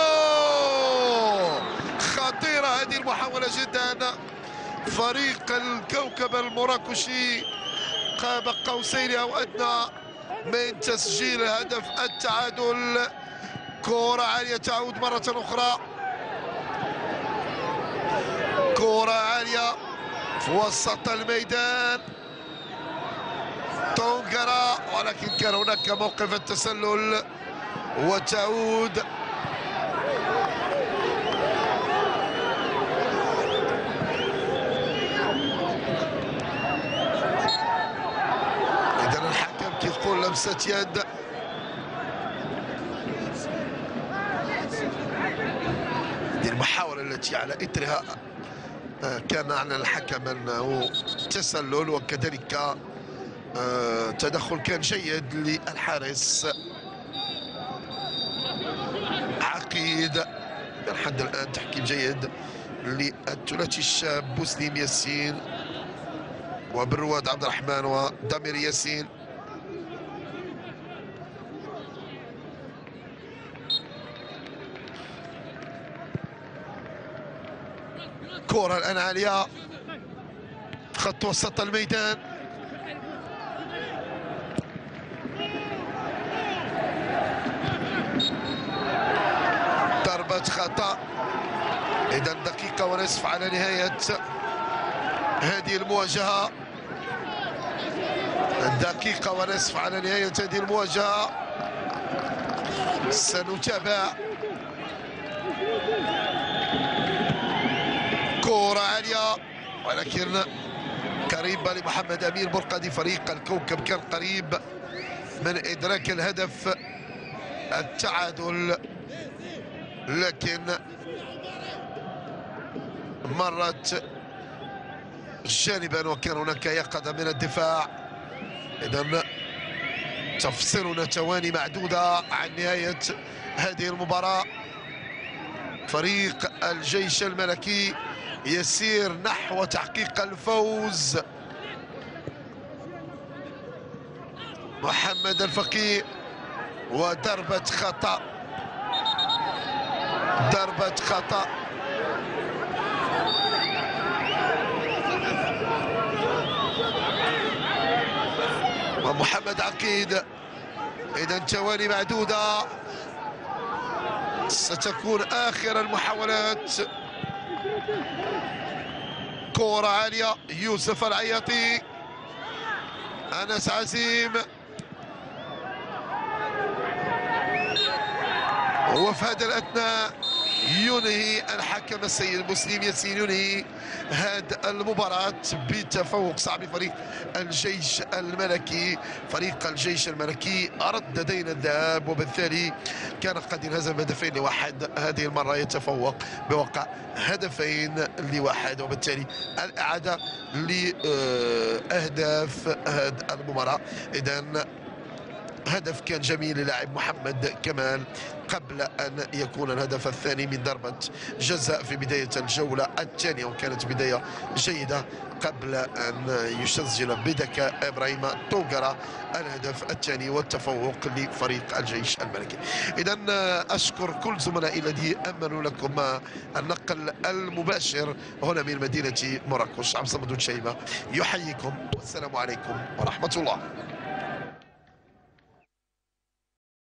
خطيرة هذه المحاولة جدا. فريق الكوكب المراكشي قاب قوسين أو أدنى من تسجيل هدف التعادل. كرة عالية تعود مرة أخرى، كرة عالية في وسط الميدان. تونغرا، ولكن كان هناك موقف التسلل وتعود إذن الحكم كيقول لمسة يد. هذه المحاولة التي على إثرها كان أعلن الحكم أنه تسلل، وكذلك تدخل كان جيد للحارس عقيد. لحد الآن تحكيم جيد للثلاثي الشاب بوسليم ياسين وبرواد عبد الرحمن ودمير ياسين. كرة الآن عالية خط وسط الميدان. ضربة خطأ. إذا دقيقة ونصف على نهاية هذه المواجهة. دقيقة ونصف على نهاية هذه المواجهة. سنتابع. كرة عالية ولكن قريبة لمحمد أمين برقدي. فريق الكوكب كان قريب من إدراك الهدف التعادل، لكن مرت جانبا وكان هناك يقظة من الدفاع. إذن تفصلنا ثواني معدودة عن نهاية هذه المباراة. فريق الجيش الملكي يسير نحو تحقيق الفوز. محمد الفقيه وضربة خطأ، ضربة خطأ. ومحمد عقيد. إذا ثواني معدودة ستكون آخر المحاولات. كرة عالية، يوسف العياطي، أنس عزيم، وفي هذا الأثناء ينهي الحكم السيد مسلم ياسين، ينهي هذه المباراة بتفوق صعب فريق الجيش الملكي. فريق الجيش الملكي رد دين الذهاب، وبالتالي كان قد انهزم بهدفين لواحد. هذه المرة يتفوق بوقع هدفين لواحد، وبالتالي الإعادة لأهداف هذه المباراة. إذن هدف كان جميل للاعب محمد كمال قبل أن يكون الهدف الثاني من ضربة جزاء في بداية الجولة الثانية، وكانت بداية جيدة قبل أن يسجل بذكاء إبراهيم توغرا الهدف الثاني والتفوق لفريق الجيش الملكي. إذا أشكر كل زملائي الذين أمنوا لكم النقل المباشر هنا من مدينة مراكش. عبد الصمد شيبة يحييكم، والسلام عليكم ورحمة الله.